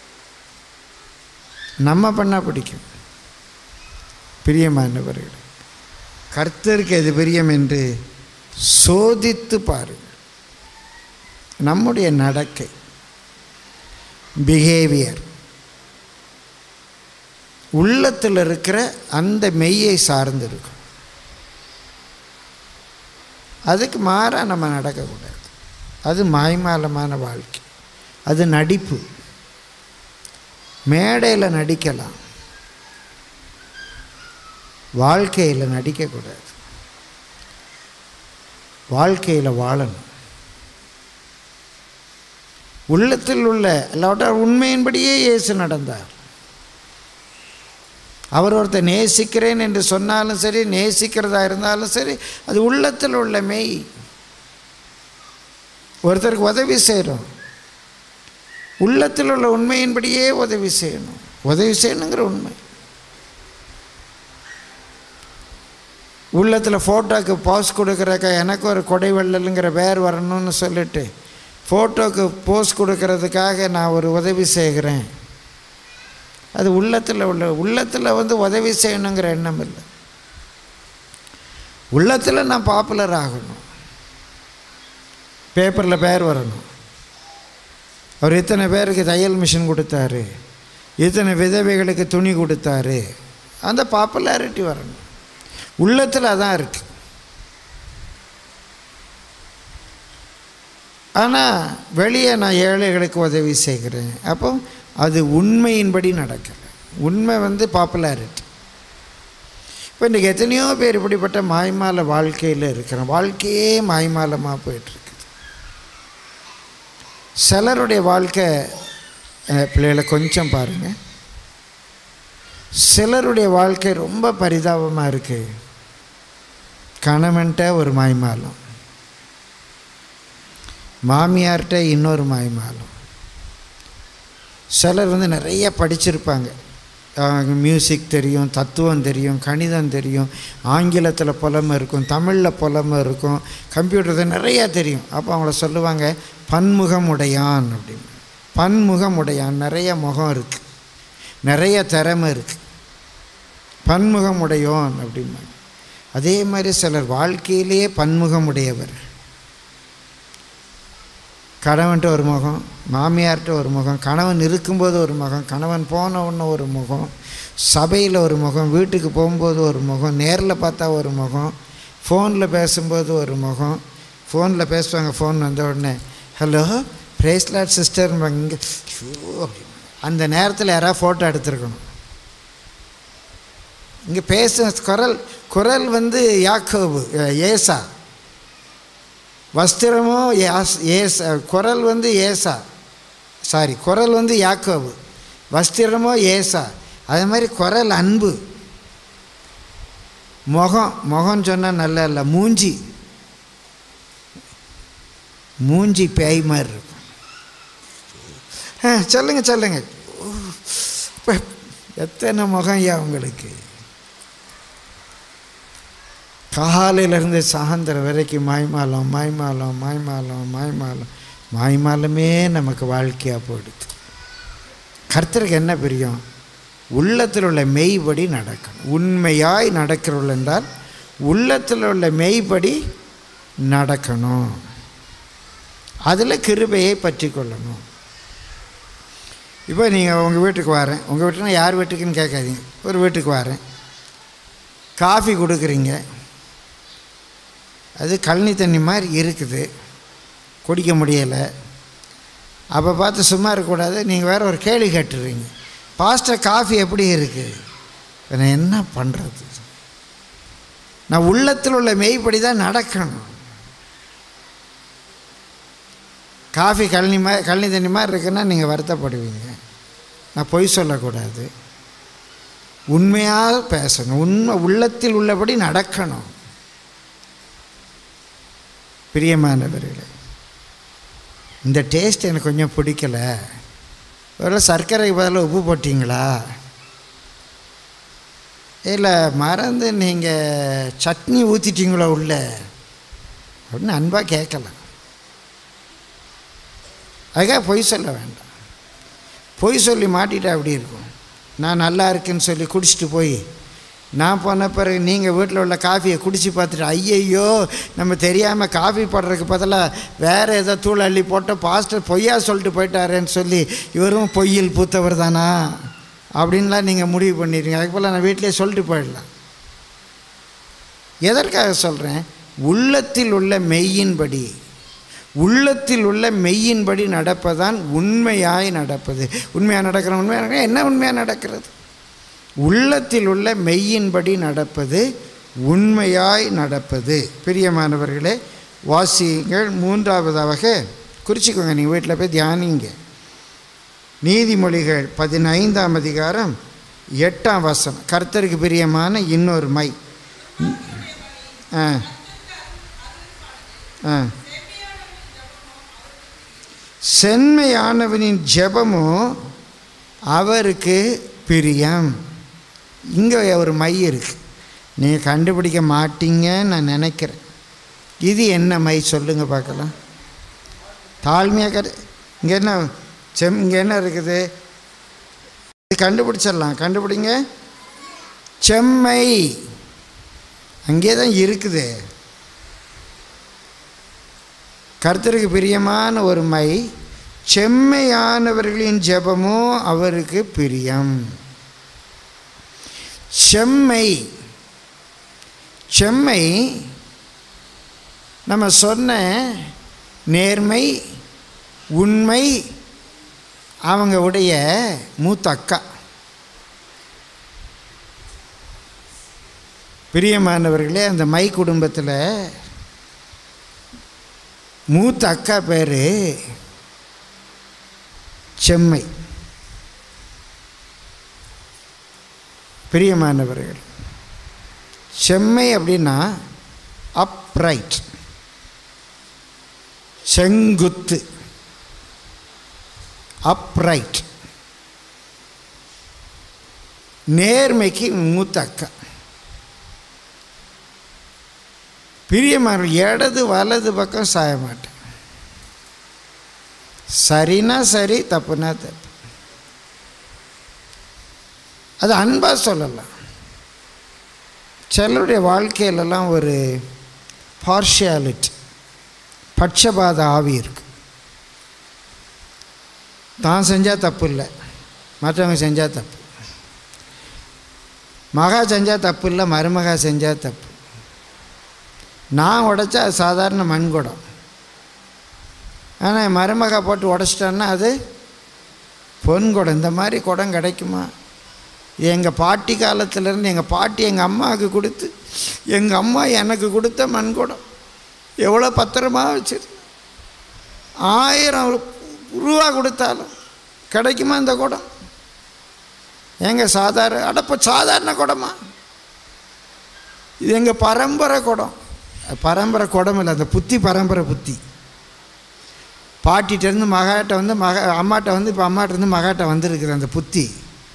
நம்ம பண்ணால் பிடிக்கும். பிரியமானவர்கள், கர்த்தருக்கு எது பிரியம் என்று சோதித்து பாருங்கள். நம்முடைய நடக்கை, பிஹேவியர், உள்ளத்தில் இருக்கிற அந்த மெய்யை சார்ந்து இருக்கும். அதுக்கு மாறாக நம்ம நடக்கக்கூடாது. அது மாய்மாலமான வாழ்க்கை, அது நடிப்பு. மேடையில் நடிக்கலாம், வாழ்க்கையில் நடிக்கக்கூடாது. வாழ்க்கையில் வாழணும். உள்ளத்தில் உள்ள எல்லாவற்ற உண்மையின்படியே இயேசு நடந்தார். அவர் ஒருத்தர் நேசிக்கிறேன் என்று சொன்னாலும் சரி, நேசிக்கிறதா இருந்தாலும் சரி, அது உள்ளத்தில் உள்ள மெய். ஒருத்தருக்கு உதவி செய்கிறோம், உள்ளத்தில் உள்ள உண்மையின்படியே உதவி செய்யணும். உதவி செய்யணுங்கிற உண்மை. உள்ளத்தில் ஃபோட்டோக்கு போஸ் கொடுக்குறக்க எனக்கு ஒரு கொடை வெள்ளலுங்கிற பேர் வரணும்னு சொல்லிட்டு ஃபோட்டோக்கு போஸ் கொடுக்கறதுக்காக நான் ஒரு உதவி செய்கிறேன். அது உள்ளத்தில் உள்ள உள்ளத்தில் வந்து உதவி செய்யணுங்கிற எண்ணம் இல்லை. உள்ளத்தில் நான் பாப்புலர் ஆகணும், பேப்பரில் பேர் வரணும். அவர் இத்தனை பேருக்கு தையல் மிஷின் கொடுத்தாரு, இத்தனை விதவைகளுக்கு துணி கொடுத்தாரு, அந்த பாப்புலாரிட்டி வரணும். உள்ளத்தில் அதான் இருக்குது. ஆனால் வெளியே நான் ஏழைகளுக்கு உதவி செய்கிறேன், அப்போ அது உண்மையின்படி நடக்கலை. உண்மை வந்து பாப்புலாரிட்டி. இப்போ இன்றைக்கி எத்தனையோ பேர் இப்படிப்பட்ட மாய்மால வாழ்க்கையில் இருக்கிறோம். வாழ்க்கையே மாய்மாலமாக போயிட்டுருக்குது. சிலருடைய வாழ்க்கை பிள்ளைகளை கொஞ்சம் பாருங்கள். சிலருடைய வாழ்க்கை ரொம்ப பரிதாபமாக இருக்குது. கணவன்கிட்ட ஒரு மாய்மாலம், மாமியார்கிட்ட இன்னொரு மாய்மாலம். சிலர் வந்து நிறைய படிச்சிருப்பாங்க, மியூசிக் தெரியும், தத்துவம் தெரியும், கணிதம் தெரியும், ஆங்கிலத்தில் புலமை இருக்கும், தமிழில் புலமை இருக்கும், கம்ப்யூட்டர் நிறையா தெரியும். அப்போ அவங்கள சொல்லுவாங்க பன்முகம் உடையான் அப்படின்னு. பன்முகம் உடையான், நிறைய முகம் இருக்குது, நிறைய திறமை இருக்குது, பன்முகம் உடையோன் அப்படிம்பாங்க. அதே மாதிரி சிலர் வாழ்க்கையிலேயே பன்முகம் உடையவர். கணவன்கிட்ட ஒரு முகம், மாமியார்கிட்ட ஒரு முகம், கணவன் இருக்கும்போது ஒரு முகம், கணவன் போன உடனே ஒரு முகம், சபையில் ஒரு முகம், வீட்டுக்கு போகும்போது ஒரு முகம், நேரில் பார்த்தா ஒரு முகம், ஃபோனில் பேசும்போது ஒரு முகம். ஃபோனில் பேசுவாங்க, ஃபோன் வந்த உடனே ஹலோ பிரைஸ் லார்ட் சிஸ்டர், இங்கே அந்த நேரத்தில் யாராவது ஃபோட்டோ எடுத்துருக்கணும். இங்கே பேச குரல் குரல் வந்து யாக்கோபு ஏசா, வஸ்திரமோ ஏசா, குரல் வந்து ஏசா சாரி குரல் வந்து யாக்கோபு, வஸ்திரமோ ஏசா. அதே மாதிரி குரல் அன்பு. முகம் முகம் சொன்னால் நல்லா இல்லை, மூஞ்சி மூஞ்சி பேய் மாதிரி இருக்கும். ஆ சொல்லுங்க சொல்லுங்க, எத்தனை முகம் ஐயா உங்களுக்கு. காலையிலேருந்து சாயந்தரம் வரைக்கும் மாய்மாலம் மாய்மாலம் மாய்மாலம் மாய்மாலம் மாய்மாலமே நமக்கு வாழ்க்கையாக போயிடுது. கர்த்தருக்கு என்ன பிரியம்? உள்ளத்தில் உள்ள மெய்படி நடக்கணும். உண்மையாய் நடக்கிறவள் என்றால் உள்ளத்தில் உள்ள மெய்படி நடக்கணும். அதில் கிருபையை பற்றி கொள்ளணும். இப்போ நீங்கள் உங்கள் வீட்டுக்கு வரேன், உங்கள் வீட்டுனா யார் வீட்டுக்குன்னு கேட்காதீங்க, ஒரு வீட்டுக்கு வரேன், காஃபி கொடுக்குறீங்க, அது கழனி தண்ணி மாதிரி இருக்குது, குடிக்க முடியலை. அப்போ பார்த்து சும்மா இருக்கக்கூடாது, நீங்கள் வேறு ஒரு கேள்வி கேட்டுடுறீங்க, பாஸ்டர் காஃபி எப்படி இருக்குது? நான் என்ன பண்ணுறது? நான் உள்ளத்தில் உள்ள மெய்ப்படி தான் நடக்கணும். காஃபி கழனி மாதிரி கழனி தண்ணி மாதிரி இருக்குன்னா நீங்கள் வருத்தப்படுவீங்க. நான் பொய் சொல்லக்கூடாது, உண்மையாக பேசணும், உண்மை உள்ளத்தில் உள்ளபடி நடக்கணும். பிரியமானவர்களே, இந்த டேஸ்ட் எனக்கு கொஞ்சம் பிடிக்கலை, ஒரு சர்க்கரை பதில் உப்பு போட்டிங்களா, இல்லை மறந்து நீங்கள் சட்னி ஊற்றிட்டீங்களோ உள்ள அப்படின்னு அன்பாக கேட்கலாம். அதுக்காக பொய் சொல்ல வேண்டாம். பொய் சொல்லி மாட்டிட்டா அப்படி இருக்கும். நான் நல்லா இருக்குன்னு சொல்லி குடிச்சிட்டு போய் நான் போன பிறகு நீங்கள் வீட்டில் உள்ள காஃபியை குடித்து பார்த்துட்டு ஐயையோ நம்ம தெரியாமல் காஃபி போடுறதுக்கு பதிலாக வேறு ஏதோ தூள் அள்ளி போட்டால் பாஸ்டர் பொய்யா சொல்லிட்டு போயிட்டாரேன்னு சொல்லி இவரும் பொய்யில் பூத்தவர் தானா அப்படின்லாம் நீங்கள் முடிவு பண்ணிடுங்க. அதுக்கு போல் நான் வீட்டிலே சொல்லிட்டு போயிடலாம். எதற்காக சொல்கிறேன்? உள்ளத்தில் உள்ள மெய்யின்படி, உள்ளத்தில் உள்ள மெய்யின்படி நடப்பதான் உண்மையாய் நடப்பது. உண்மையாக நடக்கிற உண்மையாக நடக்கிற என்ன உண்மையாக நடக்கிறது? உள்ளத்தில் உள்ள மெய்யின்படி நடப்பது உண்மையாய் நடப்பது. பிரியமானவர்களே, வாசியுங்கள். மூன்றாவதாக குறிச்சிக்கோங்க, நீங்கள் வீட்டில் போய் தியானிங்க. நீதிமொழிகள் பதினைந்தாம் அதிகாரம் எட்டாம் வசனம். கர்த்தருக்கு பிரியமான இன்னொரு மை. ஆ ஆ செம்மையானவனின் ஜெபமோ அவருக்கு பிரியம். இங்கே ஒரு மை இருக்குது, நீங்கள் கண்டுபிடிக்க மாட்டீங்கன்னு நான் நினைக்கிறேன். இது என்ன மை சொல்லுங்கள் பார்க்கலாம். தாழ்மையாக கரு இங்கே என்ன செம் இங்கே என்ன இருக்குது? இது கண்டுபிடிச்சிடலாம். கண்டுபிடிங்க. செம்மை அங்கே தான் இருக்குது. கர்த்தருக்கு பிரியமான ஒரு மை, செம்மையானவர்களின் ஜெபமோ அவருக்கு பிரியம். செம்மை செம்மை நம்ம சொன்ன நேர்மை, உண்மை. அவங்க உடைய மூத்த அக்கா. பிரியமானவர்களே, அந்த மை குடும்பத்தில் மூத்த அக்கா பேர் செம்மை. பிரியமானவர்கள், செம்மை அப்படின்னா அப்ரைட், செங்குத்து, அப்ரைட், நேர்மைக்கு மூத்த அக்கா. பிரியமான இடது வலது பக்கம் சாய மாட்டேன். சரினா சரி, தப்புனா தப்பு. அது அன்பாக சொல்லலாம். சிலருடைய வாழ்க்கையிலலாம் ஒரு பார்ஷியாலிட்டி, பட்சபாத ஆவி இருக்கு. தான் செஞ்சால் தப்பு இல்லை, மற்றவங்க செஞ்சால் தப்பு. மகா செஞ்சால் தப்பு இல்லை, மருமகா செஞ்சால் தப்பு. நான் உடைச்சா அது சாதாரண மண்குடம், ஆனால் மருமகா போட்டு உடைச்சிட்டான்னா அது பொன் குடம். இந்த மாதிரி குடம் கிடைக்குமா? இது எங்கள் பாட்டி காலத்திலேருந்து எங்கள் பாட்டி எங்கள் அம்மாவுக்கு கொடுத்து எங்கள் அம்மா எனக்கு கொடுத்த மண்குடம். எவ்வளோ பத்திரமா வச்சிரு. ஆயிரம் ரூபா கொடுத்தாலும் கிடைக்குமா இந்த குடம்? எங்கள் சாதாரண அடப்ப சாதாரண குடமா? இது எங்கள் பரம்பரை குடம். பரம்பரை குடம் இல்லை, அந்த புத்தி பரம்பரை புத்தி. பாட்டிகிட்டேருந்து மகாட்ட வந்து மக அம்மாட்ட வந்து இப்போ அம்மாட்டேருந்து மகாட்ட வந்திருக்குது அந்த புத்தி.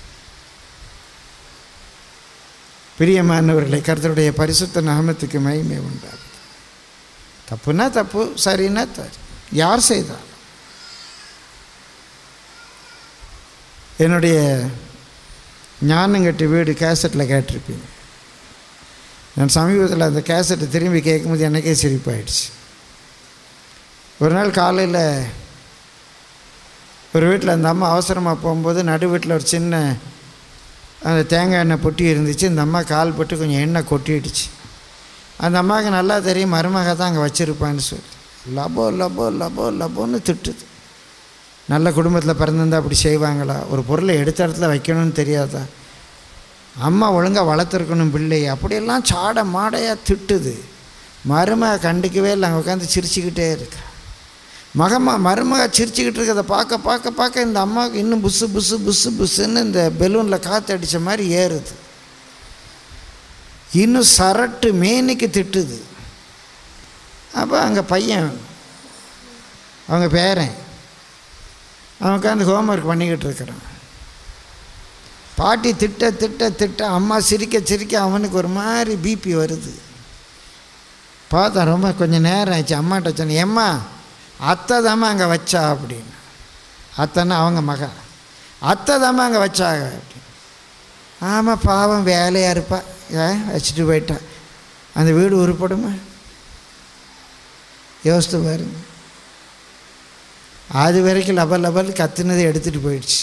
பிரியமானவர்களை, கர்த்தருடைய பரிசுத்த நாமத்துக்கு மகிமை உண்டாகுது. தப்புனா தப்பு, சரின்னா சரி. யார் செய்தார்? என்னுடைய ஞானங்கட்டு வீடு கேசட்டில் கேட்டிருப்பீங்க. நான் சமீபத்தில் அந்த கேசட்டை திரும்பி கேட்கும்போது எனக்கே சிரிப்பாயிடுச்சு. ஒரு நாள் காலையில் ஒரு வீட்டில் அந்த அம்மா அவசரமாக போகும்போது நடு வீட்டில் ஒரு சின்ன அந்த தேங்காய் எண்ணெய் பொட்டி இருந்துச்சு. இந்த அம்மா கால் போட்டு கொஞ்சம் எண்ணெய் கொட்டிடுச்சு. அந்த அம்மாவுக்கு நல்லா தெரியும் மருமக தான் அங்கே வச்சுருப்பான்னு சொல்லி லபோ லபோ லபோ லபோன்னு திட்டுது. நல்ல குடும்பத்தில் பிறந்திருந்தால் அப்படி செய்வாங்களா? ஒரு பொருளை எடுத்த இடத்துல வைக்கணும்னு தெரியாதா? அம்மா ஒழுங்காக வளர்த்துருக்கணும் பிள்ளை, அப்படியெல்லாம் சாட மாடையாக திட்டுது. மருமக கண்டுக்கவே இல்லை, அங்கே உட்காந்து சிரிச்சுக்கிட்டே இருக்கா. மகமா மருமக சிரிச்சுக்கிட்டு இருக்கிறத பார்க்க பார்க்க பார்க்க இந்த அம்மாவுக்கு இன்னும் புஸ்ஸு புஸ்ஸு புஸ்ஸு புஸ்ஸுன்னு இந்த பெலூனில் காற்று அடித்த மாதிரி ஏறுது. இன்னும் சரட்டு மேனிக்கு திட்டுது. அப்போ அங்கே பையன் அவங்க பேரன் அவன் உட்காந்து ஹோம்ஒர்க் பண்ணிக்கிட்டு இருக்கிறான். பாட்டி திட்ட திட்ட திட்ட அம்மா சிரிக்க சிரிக்க அவனுக்கு ஒரு மாதிரி பிபி வருது. பார்த்தா ரொம்ப கொஞ்சம் நேரம் ஆச்சு. அம்மாட்ட சொன்னேன், ஏம்மா அத்தை தாம்மா அங்கே வச்சா அப்படின்னு. அத்தைன்னா அவங்க மகன். அத்தை தாம்மா அங்கே வச்சாங்க அப்படின்னு. ஆமாம் பாவம் வேலையாக இருப்பா, ஏன் வச்சுட்டு போயிட்டா. அந்த வீடு உருப்படுமா? யோசித்து பாருங்க. அது வரைக்கும் லபல் லபல் கத்துனதை எடுத்துகிட்டு போயிடுச்சு.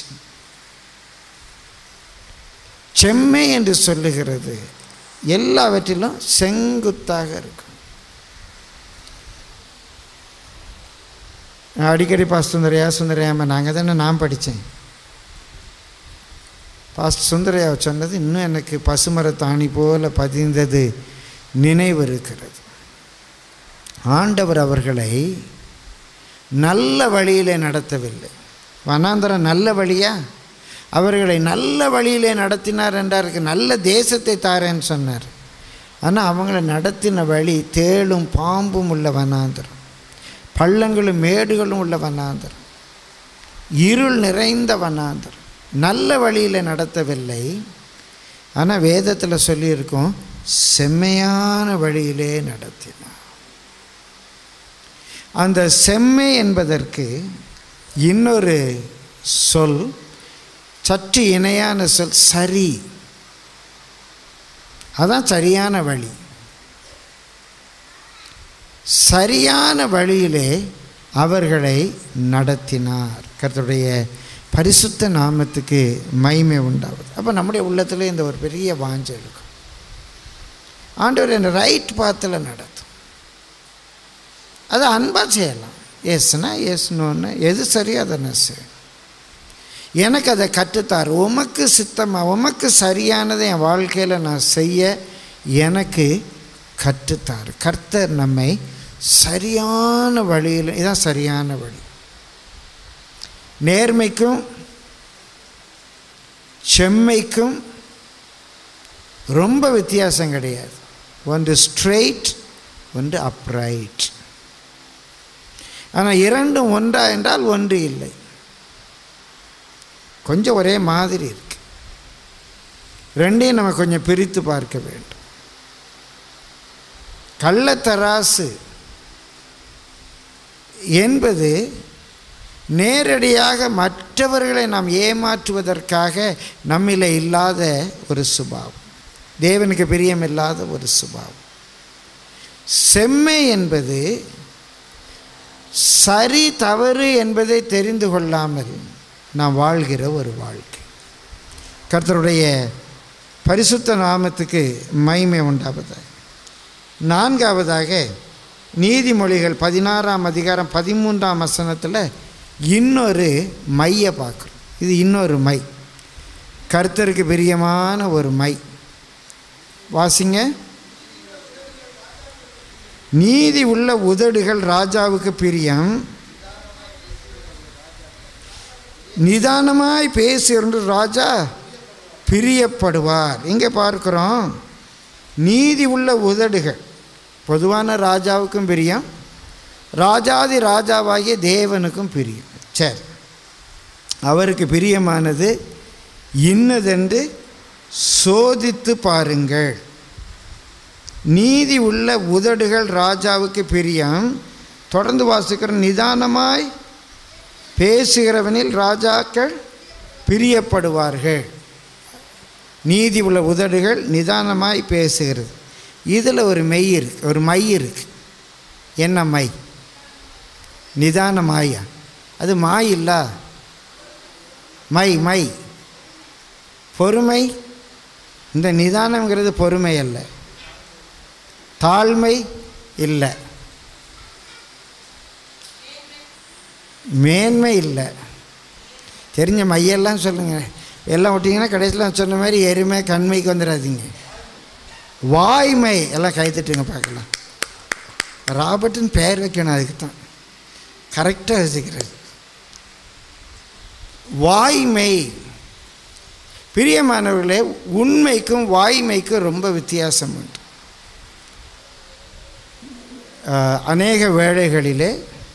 செம்மை என்று சொல்லுகிறது எல்லாவற்றிலும் செங்குத்தாக இருக்கும். அடிக்கடி பாஸ்ட் சுந்தரையா சுந்தரையாம நாங்கள் தானே நான் படித்தேன். பாஸ்ட் சுந்தரையா சொன்னது இன்னும் எனக்கு பசுமரத்தாணி போல பதிந்தது நினைவு இருக்கிறது. ஆண்டவர் அவர்களை நல்ல வழியிலே நடத்தவில்லை. வனாந்தரம் நல்ல வழியா? அவர்களை நல்ல வழியிலே நடத்தினார் என்றாருக்கு. நல்ல தேசத்தை தாரேன்னு சொன்னார். ஆனால் அவங்கள நடத்தின வழி தேளும் பாம்பும் உள்ள வனாந்தரம், பள்ளங்களும் மேடுகளும் உள்ள வனாந்தரம், இருள் நிறைந்த வனாந்தரம். நல்ல வழியில் நடத்தவில்லை. ஆனால் வேதத்தில் சொல்லியிருக்கோம் செம்மையான வழியிலே நடத்தினார். அந்த செம்மை என்பதற்கு இன்னொரு சொல், சற்று இணையான சொல் சரி. அதான் சரியான வழி. சரியான வழியிலே அவர்களை நடத்தினார். கர்த்தருடைய பரிசுத்த நாமத்துக்கு மகிமை உண்டாகுது. அப்போ நம்முடைய உள்ளத்தில் இந்த ஒரு பெரிய வாஞ்சை இருக்கும். ஆண்டவர் என்ன ரைட் பாத்தில் நடத்தும். அதை அன்பாக செய்யலாம். எஸ்னா எஸ், நோன்னு எது சரியோ அதை நான் செய்யணும். எனக்கு அதை கற்றுத்தார். உமக்கு சித்தமாக உமக்கு சரியானதை என் வாழ்க்கையில் நான் செய்ய எனக்கு கற்றுத்தார். கர்த்தர் நம்மை சரியான வழியில், இதுதான் சரியான வழி. நேர்மைக்கும் செம்மைக்கும் ரொம்ப வித்தியாசம் கிடையாது. ஒன்று ஸ்ட்ரெயிட், ஒன்று அப்ரைட். ஆனால் இரண்டும் ஒன்றா என்றால் ஒன்று இல்லை. கொஞ்சம் ஒரே மாதிரி இருக்கு. ரெண்டையும் நம்ம கொஞ்சம் பிரித்து பார்க்க வேண்டும். கள்ளத்தராசு என்பது நேரடியாக மற்றவர்களை நாம் ஏமாற்றுவதற்காக நம்மில் இல்லாத ஒரு சுபாவம், தேவனுக்கு பிரியமில்லாத ஒரு சுபாவம். செம்மை என்பது சரி தவறு என்பதை தெரிந்து கொள்ளாமல் நாம் வாழ்கிற ஒரு வாழ்க்கை. கர்த்தருடைய பரிசுத்த நாமத்துக்கு மகிமை உண்டாவதாக. நான்காவதாக நீதிமொழிகள் பதினாறாம் அதிகாரம் பதிமூன்றாம் வசனத்தில் இன்னொரு மையை பார்க்குறோம். இது இன்னொரு மை. கர்த்தருக்கு பிரியமான ஒரு மை. வாசிங்க. நீதி உள்ள உதடுகள் ராஜாவுக்கு பிரியம், நிதானமாய் பேசுகிற ராஜா பிரியப்படுவார். இங்கே பார்க்கிறோம், நீதி உள்ள உதடுகள் பொதுவான ராஜாவுக்கும் பிரியம், ராஜாதி ராஜாவாகிய தேவனுக்கும் பிரியம். சரி, அவருக்கு பிரியமானது இன்னதென்று சோதித்து பாருங்கள். நீதி உள்ள உதடுகள் ராஜாவுக்கு பிரியம். தொடர்ந்து வாசிக்கிற, நிதானமாய் பேசுகிறவனில் ராஜாக்கள் பிரியப்படுவார்கள். நீதி உள்ள உதடுகள் நிதானமாய் பேசுகிறது. இதில் ஒரு மெய் இருக்கு, ஒரு மை இருக்கு. என்ன மை? நிதான மாயா? அது மாய் இல்ல, மை மை பொறுமை. இந்த நிதானங்கிறது பொறுமை அல்ல, தாழ்மை இல்லை, மேன்மை இல்லை. தெரிஞ்ச மையெல்லாம் சொல்லுங்கள், எல்லாம் விட்டிங்கன்னா கடைசியில் சொன்ன மாதிரி எருமை கண்மைக்கு வந்துடாதீங்க. வாய்மை எல்லாம் கைத்தட்டுங்க பார்க்கலாம். ராபர்ட்னு பேர் வைக்கணும், அதுக்கு தான் கரெக்டாக வச்சுக்கிறது. வாய்மை. பிரியமானவர்களே, உண்மைக்கும் வாய்மைக்கும் ரொம்ப வித்தியாசம் உண்டு. அநேக வேளைகளிலே,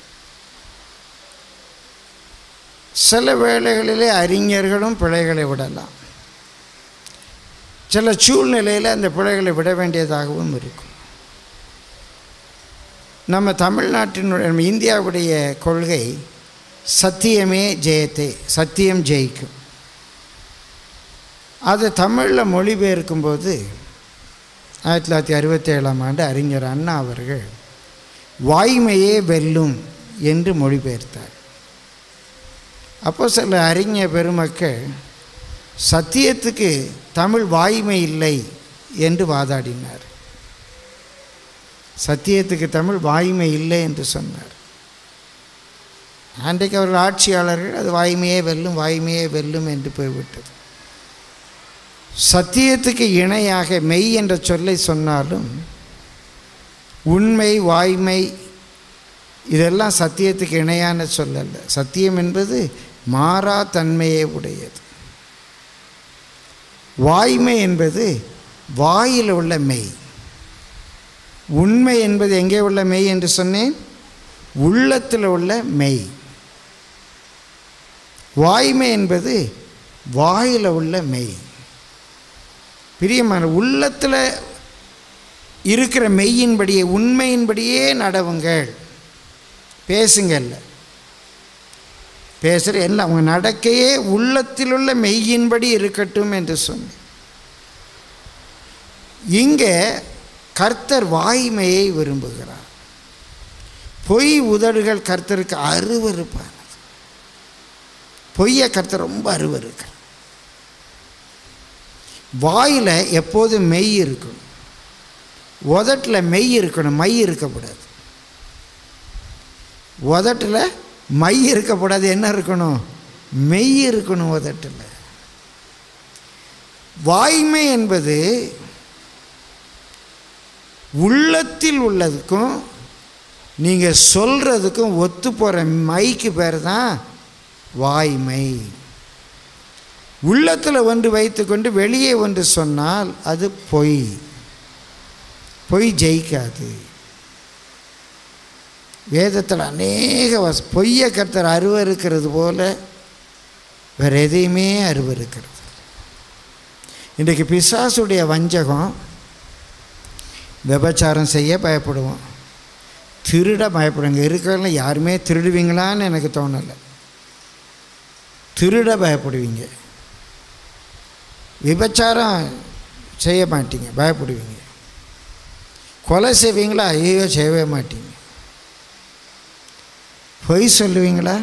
சில வேளைகளிலே அறிஞர்களும் பிழைகளை விடலாம், சில சூழ்நிலையில் அந்த பிழைகளை விட வேண்டியதாகவும் இருக்கும். நம்ம தமிழ்நாட்டினுடைய, நம்ம இந்தியாவுடைய கொள்கை சத்தியமே ஜெயத்தை, சத்தியம் ஜெயிக்கும். அது தமிழில் மொழிபெயர்க்கும்போது ஆயிரத்தி தொள்ளாயிரத்தி அறுபத்தேழாம் ஆண்டு அறிஞர் அண்ணா அவர்கள் வாய்மையே வெல்லும் என்று மொழிபெயர்த்தார். அப்போ சில அறிஞர் பெருமக்கள் சத்தியத்துக்கு தமிழ் வாய்மை இல்லை என்று வாதாடினார். சத்தியத்துக்கு தமிழ் வாய்மை இல்லை என்று சொன்னார். அன்றைக்கு அவர்கள் ஆட்சியாளர்கள் அது வாய்மையே வெல்லும், வாய்மையே வெல்லும் என்று போய்விட்டது. சத்தியத்துக்கு இணையாக மெய் என்ற சொல்லை சொன்னாலும் உண்மை, வாய்மை இதெல்லாம் சத்தியத்துக்கு இணையான சொல்லல்ல. சத்தியம் என்பது மாறா தன்மையே உடையது. வாய்மை என்பது வாயில் உள்ள மெய். உண்மை என்பது எங்கே உள்ள மெய் என்று சொன்னேன்? உள்ளத்தில் உள்ள மெய். வாய்மை என்பது வாயில் உள்ள மெய். பிரியமான, உள்ளத்தில் இருக்கிற மெய்யின்படியே, உண்மையின்படியே நடவுங்கள், பேசுங்கள்ல. பேசுகிற எல்லாம் அவங்க நடக்கையே உள்ளத்தில் உள்ள மெய்யின்படி இருக்கட்டும் என்று சொன்னேன். இங்கே கர்த்தர் வாய்மையை விரும்புகிறார். பொய் உதடுகள் கர்த்தருக்கு அருவருப்பானது. பொய்யை கர்த்தர் ரொம்ப அருவருக்கிறார். வாயில் எப்போதும் மெய் இருக்கணும், உதட்டில் மெய் இருக்கணும், மை இருக்கக்கூடாது. உதட்டில் மை இருக்கக்கூடாது, என்ன இருக்கணும்? மெய் இருக்கணும் உதட்டில். வாய்மை என்பது உள்ளத்தில் உள்ளதுக்கும் நீங்கள் சொல்கிறதுக்கும் ஒத்து போகிற மைக்கு பேர் தான் வாய்மை. உள்ளத்தில் ஒன்று வைத்து கொண்டு வெளியே ஒன்று சொன்னால் அது பொய். பொய் ஜெயிக்காது. வேதத்தில் அநேக வச பொய்யை கர்த்தர் அருவருக்கிறது போல வேறு எதையுமே அருவருக்கிறது. இன்றைக்கு பிசாசுடைய வஞ்சகம், விபச்சாரம் செய்ய பயப்படுவோம், திருட பயப்படுங்க. இருக்கிறதுல யாருமே திருடுவீங்களான்னு எனக்கு தோணலை. திருட பயப்படுவீங்க, விபச்சாரம் செய்ய மாட்டீங்க, பயப்படுவீங்க. கொலை செய்வீங்களா? ஐயோ செய்யவே மாட்டீங்க. பொய் சொல்லுவீங்களா?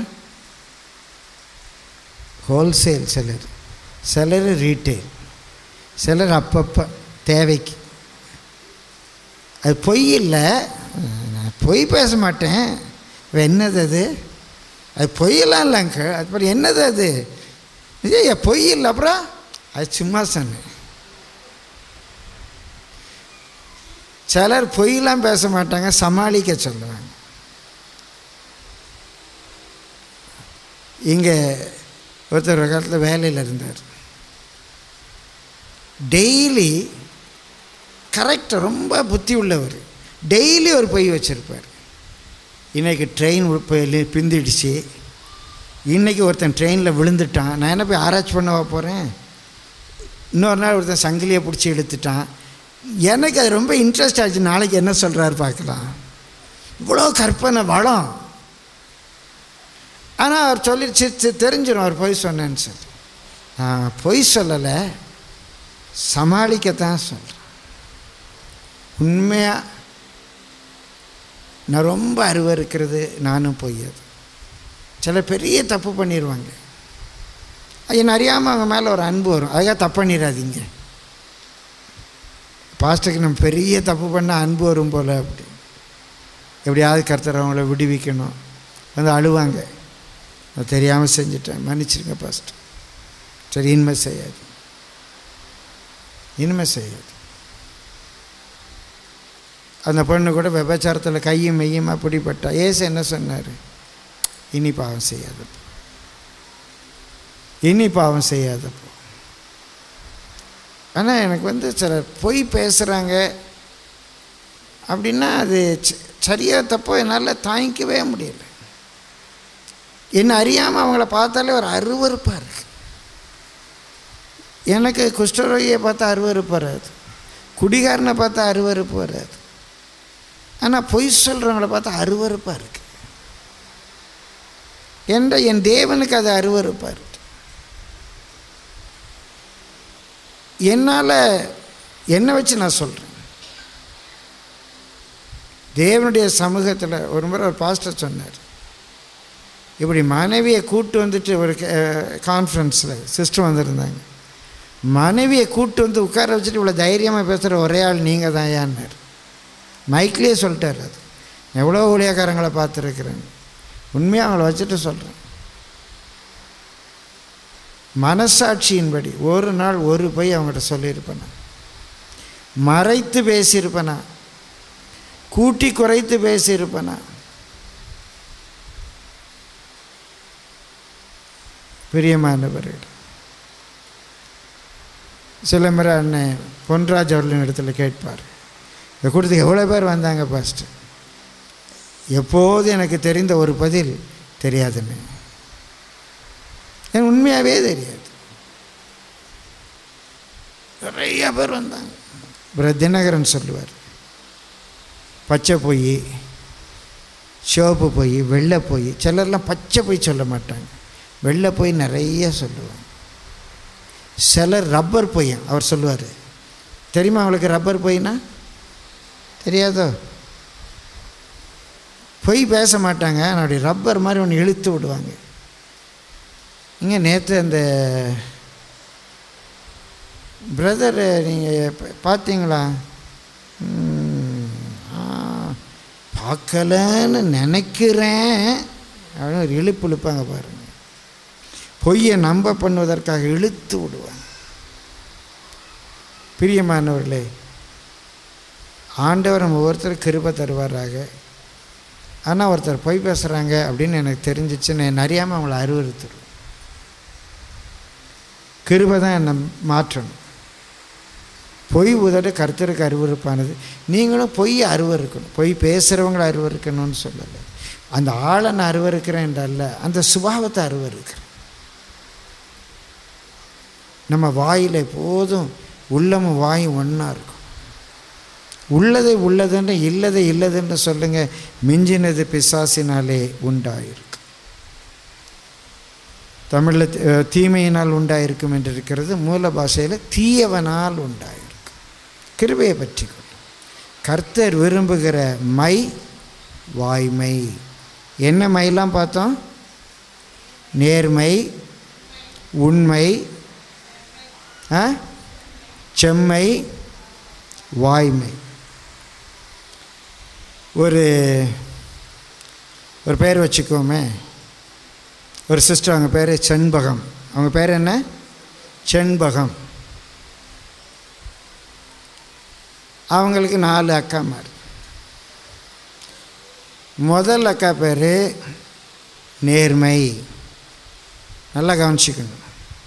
ஹோல்சேல் சிலர், சிலர் ரீட்டெயில், சிலர் அப்பப்போ தேவைக்கு. அது பொய் இல்லை, நான் பொய் பேச மாட்டேன். என்னது அது? அது பொய்யெல்லாம் இல்லைங்க. அது என்னது அது? ஐயா பொய் இல்லை, அப்புறம் அது சும்மா சொன்னேன். சிலர் பொய்லாம் பேச மாட்டாங்க, சமாளிக்க சொல்லுவாங்க. இங்கே ஒருத்தர் ஒரு காலத்தில் வேலையில் இருந்தார். டெய்லி கரெக்டாக ரொம்ப புத்தி உள்ளவர். டெய்லி ஒரு பொய் வச்சுருப்பார். இன்றைக்கி ட்ரெயின் பிந்திடுச்சு, இன்றைக்கி ஒருத்தன் ட்ரெயினில் விழுந்துட்டான், நான் என்ன போய் ஆராய்ச்சி பண்ணவா போகிறேன். இன்னொரு நாள் ஒருத்தன் சங்கிலியை பிடிச்சி இழுத்துட்டான். எனக்கு அது ரொம்ப இன்ட்ரெஸ்ட் ஆச்சு, நாளைக்கு என்ன சொல்கிறாரு பார்க்கலாம். இவ்வளோ கற்பனை வளம். ஆனால் அவர் சொல்லி சிரிச்சு தெரிஞ்சிடும் அவர் பொய் சொன்னேன்னு சொல்லி. நான் பொய் சொல்லலை, சமாளிக்கத்தான் சொல்கிறேன். உண்மையாக நான் ரொம்ப அருவ இருக்கிறது நானும் பொய். அது சில பெரிய தப்பு பண்ணிடுவாங்க, என்ன அறியாமல் அவங்க மேலே ஒரு அன்பு வரும், அதுக்காக தப்பு பண்ணிடாதீங்க. பாஸ்டருக்கு நம்ம பெரிய தப்பு பண்ணால் அன்பு வரும் போல், அப்படி எப்படியாவது கர்த்தர் அவங்கள விடுவிக்கணும் வந்து அழுவாங்க. நான் தெரியாமல் செஞ்சுட்டேன், மன்னிச்சிருங்க பாஸ்டர். சரி, இனிமே செய்யாது, இனிமே செய்யாது. அந்த பொண்ணு கூட விபச்சாரத்தில் கையும் மெய்யுமா பிடிப்பட்டா. ஏசு என்ன சொன்னார்? இனி பாவம் செய்யாதப்போ, இனி பாவம் செய்யாதப்போ. ஆனால் எனக்கு வந்து சிலர் பொய் பேசுகிறாங்க அப்படின்னா அது சரியாக தப்போ என்னால் தாங்கிக்கவே முடியலை. என்ன அறியாமல் அவங்கள பார்த்தாலே ஒரு அருவருப்பாக இருக்குது. எனக்கு குஷ்டரோகியை பார்த்தா அருவருப்பு வராது, குடிகாரனை பார்த்தா அருவருப்பு வராது. ஆனால் பொய் சொல்கிறவங்கள பார்த்தா அருவருப்பாக இருக்குது. என்ற என் தேவனுக்கு அது அருவருப்பாக இருக்குது. என்னால் என்னை வச்சு நான் சொல்கிறேன். தேவனுடைய சமூகத்தில் ஒரு முறை ஒரு பாஸ்டர் சொன்னார், இப்படி மனைவியை கூட்டு வந்துட்டு ஒரு கான்ஃபரன்ஸில் சிஸ்டர் வந்திருந்தாங்க. மனைவியை கூட்டு வந்து உட்கார வச்சுட்டு இவ்வளோ தைரியமாக பேசுகிற ஒரே ஆள் நீங்கள் தான் ஏன்னார். மைக்லேயே சொல்லிட்டார். அது எவ்வளோ ஊழியக்காரங்களை பார்த்துருக்குறேன். உண்மையாக அவங்கள வச்சுட்டு சொல்கிறேன். மனசாட்சியின்படி ஒரு நாள் ஒரு பொய் அவங்ககிட்ட சொல்லியிருப்பேனா, மறைத்து பேசியிருப்பேனா, கூட்டி குறைத்து பேசியிருப்பேனா? பிரியமானவர்கள், சில முறை அண்ணன் பொன்ராஜ் அவர்களின் இடத்துல கேட்பார், இந்த கூட்டத்துக்கு எவ்வளோ பேர் வந்தாங்க பாஸ்டர்? எப்போது எனக்கு தெரிந்த ஒரு பதில், தெரியாதுன்னு. எனக்கு உண்மையாகவே தெரியாது. நிறைய பேர் வந்தாங்க. அப்புறம் தினகரன் சொல்லுவார், பச்சை பொய், சிவப்பு பொய், வெள்ளை பொய். சிலர்லாம் பச்சை பொய் சொல்ல மாட்டாங்க, வெள்ளை பொய் நிறைய சொல்லுவாங்க. சிலர் ரப்பர் பொய் அவர் சொல்லுவார். தெரியுமா அவங்களுக்கு ரப்பர் பொய்னா? தெரியாதோ? பொய் பேச மாட்டாங்க, அப்படி ரப்பர் மாதிரி ஒன்று இழுத்து விடுவாங்க. இங்கே நேற்று அந்த பிரதர் நீங்கள் பார்த்தீங்களா? பார்க்கலன்னு நினைக்கிறேன் அப்படின்னு ஒரு இழுப்பு இழுப்பாங்க பாருங்கள். பொய்யை நம்ப பண்ணுவதற்காக இழுத்து விடுவாங்க. பிரியமானவர்களே, ஆண்டவர் நம்ம ஒவ்வொருத்தர் கிருபை தருவாராக. ஆனால் ஒருத்தர் பொய் பேசுகிறாங்க அப்படின்னு எனக்கு தெரிஞ்சிச்சுன்னு என்ன அறியாமல் அவங்கள அருவருத்துடும். கிருபை தான் என்னை மாற்றணும். பொய் உதட கர்த்தருக்கு அருவருப்பானது. நீங்களும் பொய் அருவருக்கணும். பொய் பேசுகிறவங்கள அருவருக்கணும்னு சொல்லலை. அந்த ஆளை நான் அருவருக்கிறேன் என்றல்ல, அந்த சுபாவத்தை அருவருக்கிறேன். நம்ம வாயில் போதும் உள்ளமும் வாயும் ஒன்றா இருக்கும். உள்ளதை உள்ளதுன்ற இல்லதை இல்லதுன்னு சொல்லுங்கள். மிஞ்சினது பிசாசினாலே உண்டாயிருக்கு. தமிழில் தீமையினால் உண்டாயிருக்கும் என்று இருக்கிறது. மூல பாஷையில் தீயவனால் உண்டாயிருக்கு. கிருபையை பற்றி கர்த்தர் விரும்புகிற மை வாய்மை. என்ன மைலாம் பார்த்தோம்? நேர்மை, உண்மை, செம்மை, வாய்மை. ஒரு ஒரு பேர் வச்சுக்கோமே. ஒரு சிஸ்டர், அவங்க பேர் செண்பகம். அவங்க பேர் என்ன? செண்பகம். அவங்களுக்கு நாலு அக்காமார். முதல் அக்கா பேர் நேர்மை. நல்லா கவனிச்சிக்கணும்.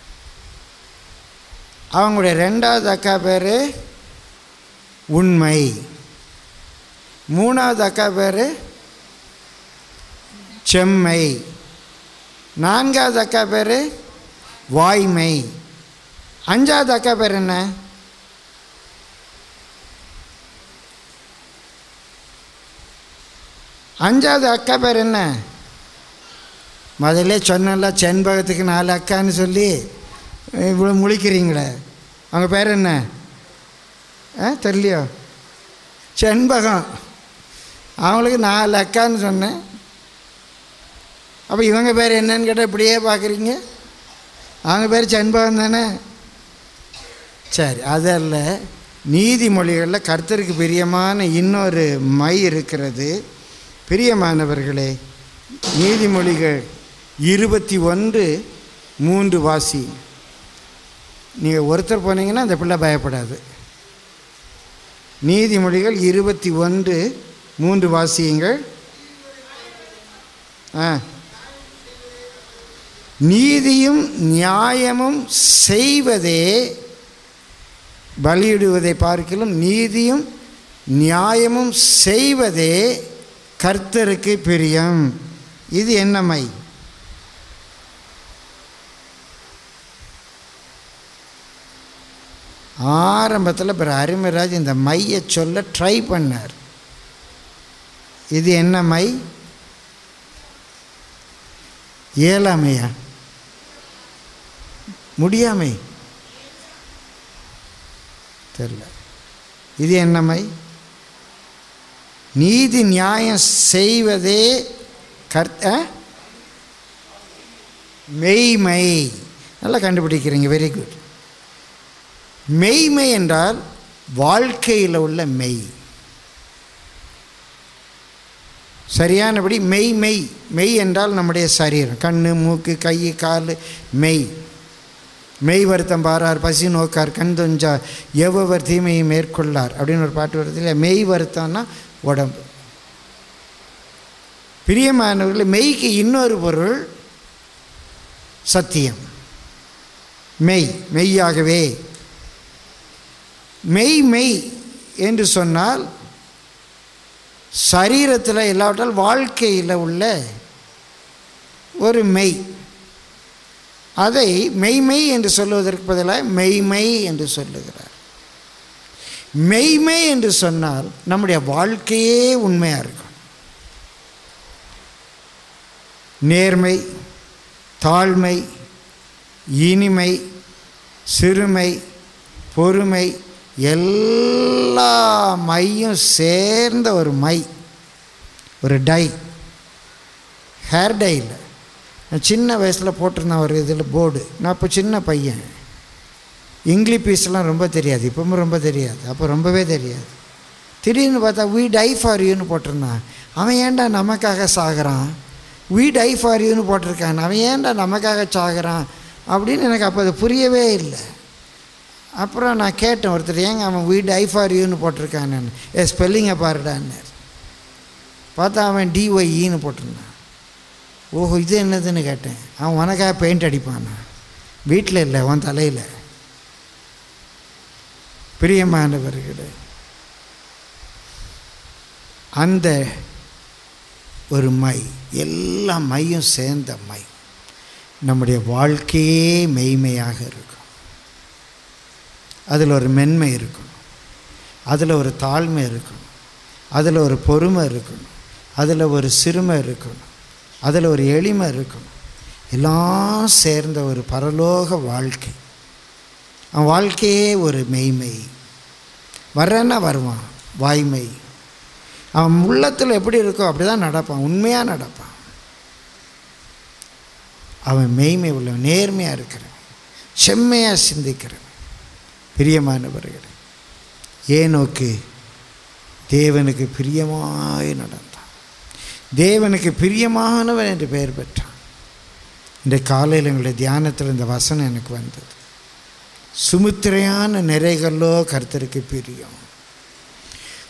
அவங்களுடைய ரெண்டாவது அக்கா பேர் உண்மை. மூணாவது அக்கா பேர் செம்மை. நான்காவது அக்கா பேர் வாய்மை. அஞ்சாவது அக்கா பேர் என்ன? அஞ்சாவது அக்கா பேர் என்ன? முதல்ல சொன்னல செண்பகத்துக்கு நாலு அக்கான்னு சொல்லி இவ்வளோ முழிக்கிறீங்களே. அவங்க பேர் என்ன? ஆ தெரியலையோ? செண்பகம். அவங்களுக்கு நாலு அக்கான்னு சொன்னேன். அப்போ இவங்க பேர் என்னன்னு கேட்டால் இப்படியே பார்க்குறீங்க. அவங்க பேர் செண்பகம் தானே. சரி, அதல்ல. நீதிமொழிகளில் கர்த்தருக்கு பிரியமான இன்னொரு மை இருக்கிறது. பிரியமானவர்களே, நீதிமொழிகள் இருபத்தி ஒன்று மூன்று வாசி. நீங்கள் ஒருத்தர் போனீங்கன்னா அந்த பிள்ளை பயப்படாது. நீதிமொழிகள் இருபத்தி ஒன்று மூன்று வாசியுங்கள். ஆ நீதியும் நியாயமும் செய்வதே பலியிடுவதை பார்க்கிலும் நீதியும் நியாயமும் செய்வதே கர்த்தருக்கு பிரியம். இது என்ன மை? ஆரம்பத்தில் பிற அருமைராஜ் இந்த மையை சொல்ல ட்ரை பண்ணார். இது என்ன மை? இயலாமையா? முடியாமை? தெரியல. இது என்ன மை? நீதி நியாயம் செய்வதே கர்த்த மெய்மை. நல்லா கண்டுபிடிக்கிறீங்க, வெரி குட். மெய்மை என்றால் வாழ்க்கையில் உள்ள மெய். சரியானபடி மெய் மெய் மெய் என்றால் நம்முடைய சரீரம், கண், மூக்கு, கை, கால். மெய் மெய் வருத்தம் பாரார், பசி நோக்கார், கண் தொஞ்சார், எவ்வவர் தீமையை மேற்கொள்ளார் அப்படின்னு ஒரு பாட்டு வருது இல்லை? மெய் வருத்தம்னா உடம்பு. பிரியமானவர்கள், மெய்க்கு இன்னொரு பொருள் சத்தியம். மெய், மெய்யாகவே. மெய் மெய் என்று சொன்னால் சரீரத்தில் இல்லாவிட்டால் வாழ்க்கையில் உள்ள ஒரு மெய். அதை மெய்மெய் என்று சொல்லுவதற்கு பதிலாக மெய்மை என்று சொல்லுகிறார். மெய்மை என்று சொன்னால் நம்முடைய வாழ்க்கையே உண்மையாக இருக்கும். நேர்மை, தாழ்மை, இனிமை, சிறுமை, பொறுமை, எல்லா மையும் சேர்ந்த ஒரு மை, ஒரு டை. ஹேர் டை இல்லை, நான் சின்ன வயசில் போட்டிருந்தேன் ஒரு இதில் போர்டு. நான் இப்போ சின்ன பையன், இங்கிலீஷ் பீஸ்லாம் ரொம்ப தெரியாது, இப்போவும் ரொம்ப தெரியாது, அப்போ ரொம்பவே தெரியாது. திடீர்னு பார்த்தா வி டை ஃபார் யூன்னு போட்டிருந்தான். அவன் ஏன்டா நமக்காக சாகிறான்? வி டை ஃபார் யூன்னு போட்டிருக்கான், அவன் ஏன்டா நமக்காக சாகிறான் அப்படின்னு எனக்கு அப்போ அது புரியவே இல்லை. அப்புறம் நான் கேட்டேன் ஒருத்தர், ஏங்க அவன் வி டை ஃபார் யூன்னு போட்டிருக்கான். நான் ஏ ஸ்பெல்லிங்கை பாருடான்னு பார்த்தா அவன் டிஒய்இன்னு போட்டிருந்தான். ஓஹோ, இது என்னதுன்னு கேட்டேன். அவன் உனக்காக பெயிண்ட் அடிப்பானா? வீட்டில் இல்லை, உன் தலையில். பிரியமானவர்களே, அந்த ஒரு மை, எல்லா மையும் சேர்ந்த மை, நம்முடைய வாழ்க்கையே மெய்மையாக இருக்கும். அதில் ஒரு மென்மை இருக்கணும், அதில் ஒரு தாழ்மை இருக்கணும், அதில் ஒரு பொறுமை இருக்கணும், அதில் ஒரு சிறுமை இருக்கணும், அதில் ஒரு எளிமை இருக்கணும். எல்லாம் சேர்ந்த ஒரு பரலோக வாழ்க்கை. அவன் வாழ்க்கையே ஒரு மெய்மை. வர்றன்னா வருவான், வாய்மை. அவன் உள்ளத்தில் எப்படி இருக்கோ அப்படி தான் நடப்பான், உண்மையாக நடப்பான். அவன் மெய்மை உள்ளவன், நேர்மையாக இருக்கிறவன், செம்மையாக சிந்திக்கிறவன். பிரியமானவர்களே, ஏனோக்கு தேவனுக்கு பிரியமாய் நடந்தான், தேவனுக்கு பிரியமானவன் என்று பெயர் பெற்றான். இந்த காலையில் எங்களுடைய தியானத்தில் இந்த வசனம் எனக்கு வந்தது. சுமுத்திரையான நிறைகளோ கர்த்தருக்கு பிரியம்.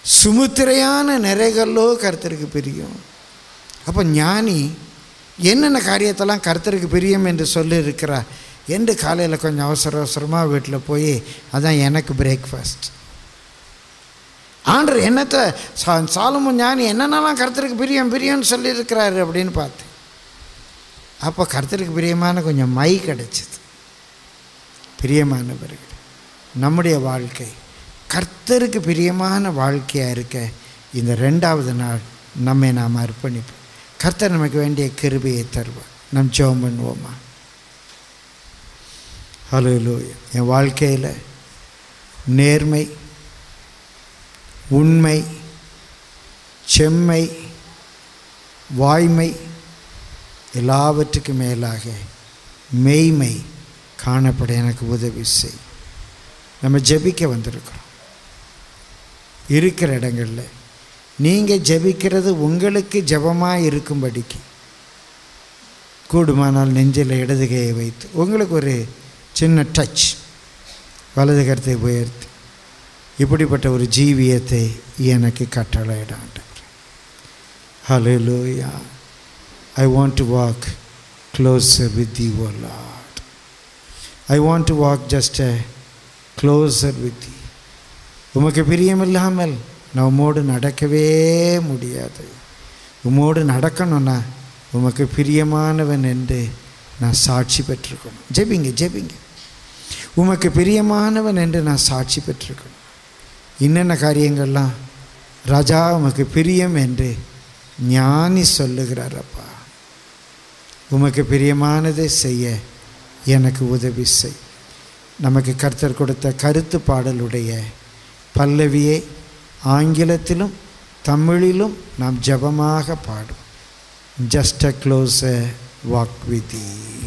சுமுத்திரையான நிறைகளோ கர்த்தருக்கு பிரியம். அப்போ ஞானி என்னென்ன காரியத்தெல்லாம் கர்த்தருக்கு பிரியம் என்று சொல்லியிருக்கிறார் என்று காலையில் கொஞ்சம் அவசர அவசரமாக வீட்டில் போய் அதான் எனக்கு பிரேக்ஃபாஸ்ட். ஆண்டவர் என்னத்தை சா சாலமோன் ஞானி என்னென்னலாம் கர்த்தருக்கு பிரியம் பிரியம்னு சொல்லியிருக்கிறாரு அப்படின்னு பார்த்தேன். அப்போ கர்த்தருக்கு பிரியமான கொஞ்சம் மை கிடச்சிது. பிரியமானவர்கள், நம்முடைய வாழ்க்கை கர்த்தருக்கு பிரியமான வாழ்க்கையாக இருக்க இந்த ரெண்டாவது நாள் நம்மை நாம் அர்ப்பணிப்போம். கர்த்தர் நமக்கு வேண்டிய கிருபையை தருவார். நம் ஜெபம் பண்ணுவோமா? ஹல்லேலூயா. என் வாழ்க்கையில் நேர்மை, உண்மை, செம்மை, வாய்மை எல்லாவற்றுக்கும் மேலாக மெய்மை காணப்பட எனக்கு உதவி செய். நம்ம ஜெபிக்க வந்திருக்கிறோம். இருக்கிற இடங்களில் நீங்கள் ஜெபிக்கிறது உங்களுக்கு ஜெபமாக இருக்கும்படிக்கு கூடுமானால் நெஞ்சில் இடது கையை வைத்து உங்களுக்கு ஒரு சின்ன டச், வலது கரத்தை உயர்த்தி இப்படிப்பட்ட ஒரு ஜீவியத்தை எனக்கு கட்டளையிடாண்டவர். ஹல்லேலூயா. I want to walk closer with thee, O Lord. I want to walk just a closer with thee. உமக்கு பிரியமில்லாமல் நான் உம்மோடு நடக்கவே முடியாது. உம்மோடு நடக்கணும்னா உமக்கு பிரியமானவன் என்று நான் சாட்சி பெற்றிருக்கணும். ஜெபிங்க ஜெபிங்க. உமக்கு பிரியமானவன் என்று நான் சாட்சி பெற்றிருக்கணும். என்னென்ன காரியங்கள்லாம் ராஜா உமக்கு பிரியம் என்று ஞானி சொல்லுகிறாரப்பா. உமக்கு பிரியமானதை செய்ய எனக்கு உதவி செய். நமக்கு கர்த்தர் கொடுத்த கருத்து பாடலுடைய பல்லவியை ஆங்கிலத்திலும் தமிழிலும் நாம் ஜெபமாக பாடும். Just a closer walk with the.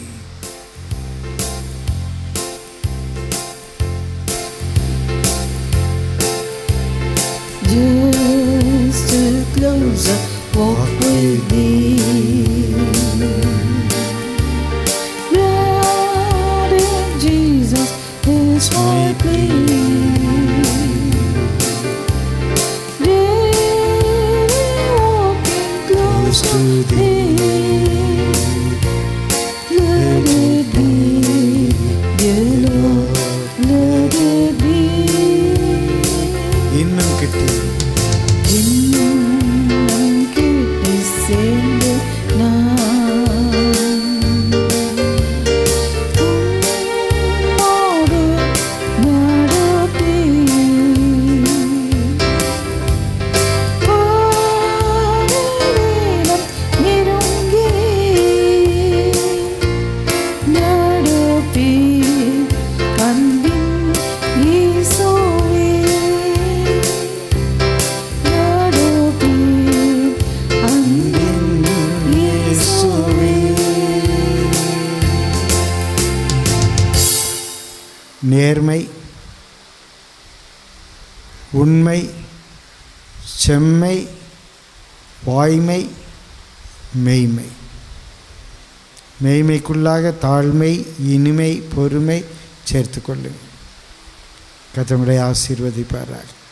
Just a closer walk with thee. Lord Jesus is my plea. Daily walking close to thee. Let it be, dear Lord, let it be. இன்னும் கிட்டி இன்னும் கிட்டி சேர்ந்து நான் உம்மோடு நடப்பேன். பாதையிடம் நெருங்கி நடப்பேன். அன்பின் இயேசுவே நடப்பேன். அன்பின் இயேசுவே. நேர்மை, உண்மை, செம்மை, வாய்மை, மெய்மை. மெய்மைக்குள்ளாக தாழ்மை, இனிமை, பொறுமை சேர்த்து கொள்ளுங்கள். கர்த்தர் உங்களை ஆசீர்வதிப்பாராக.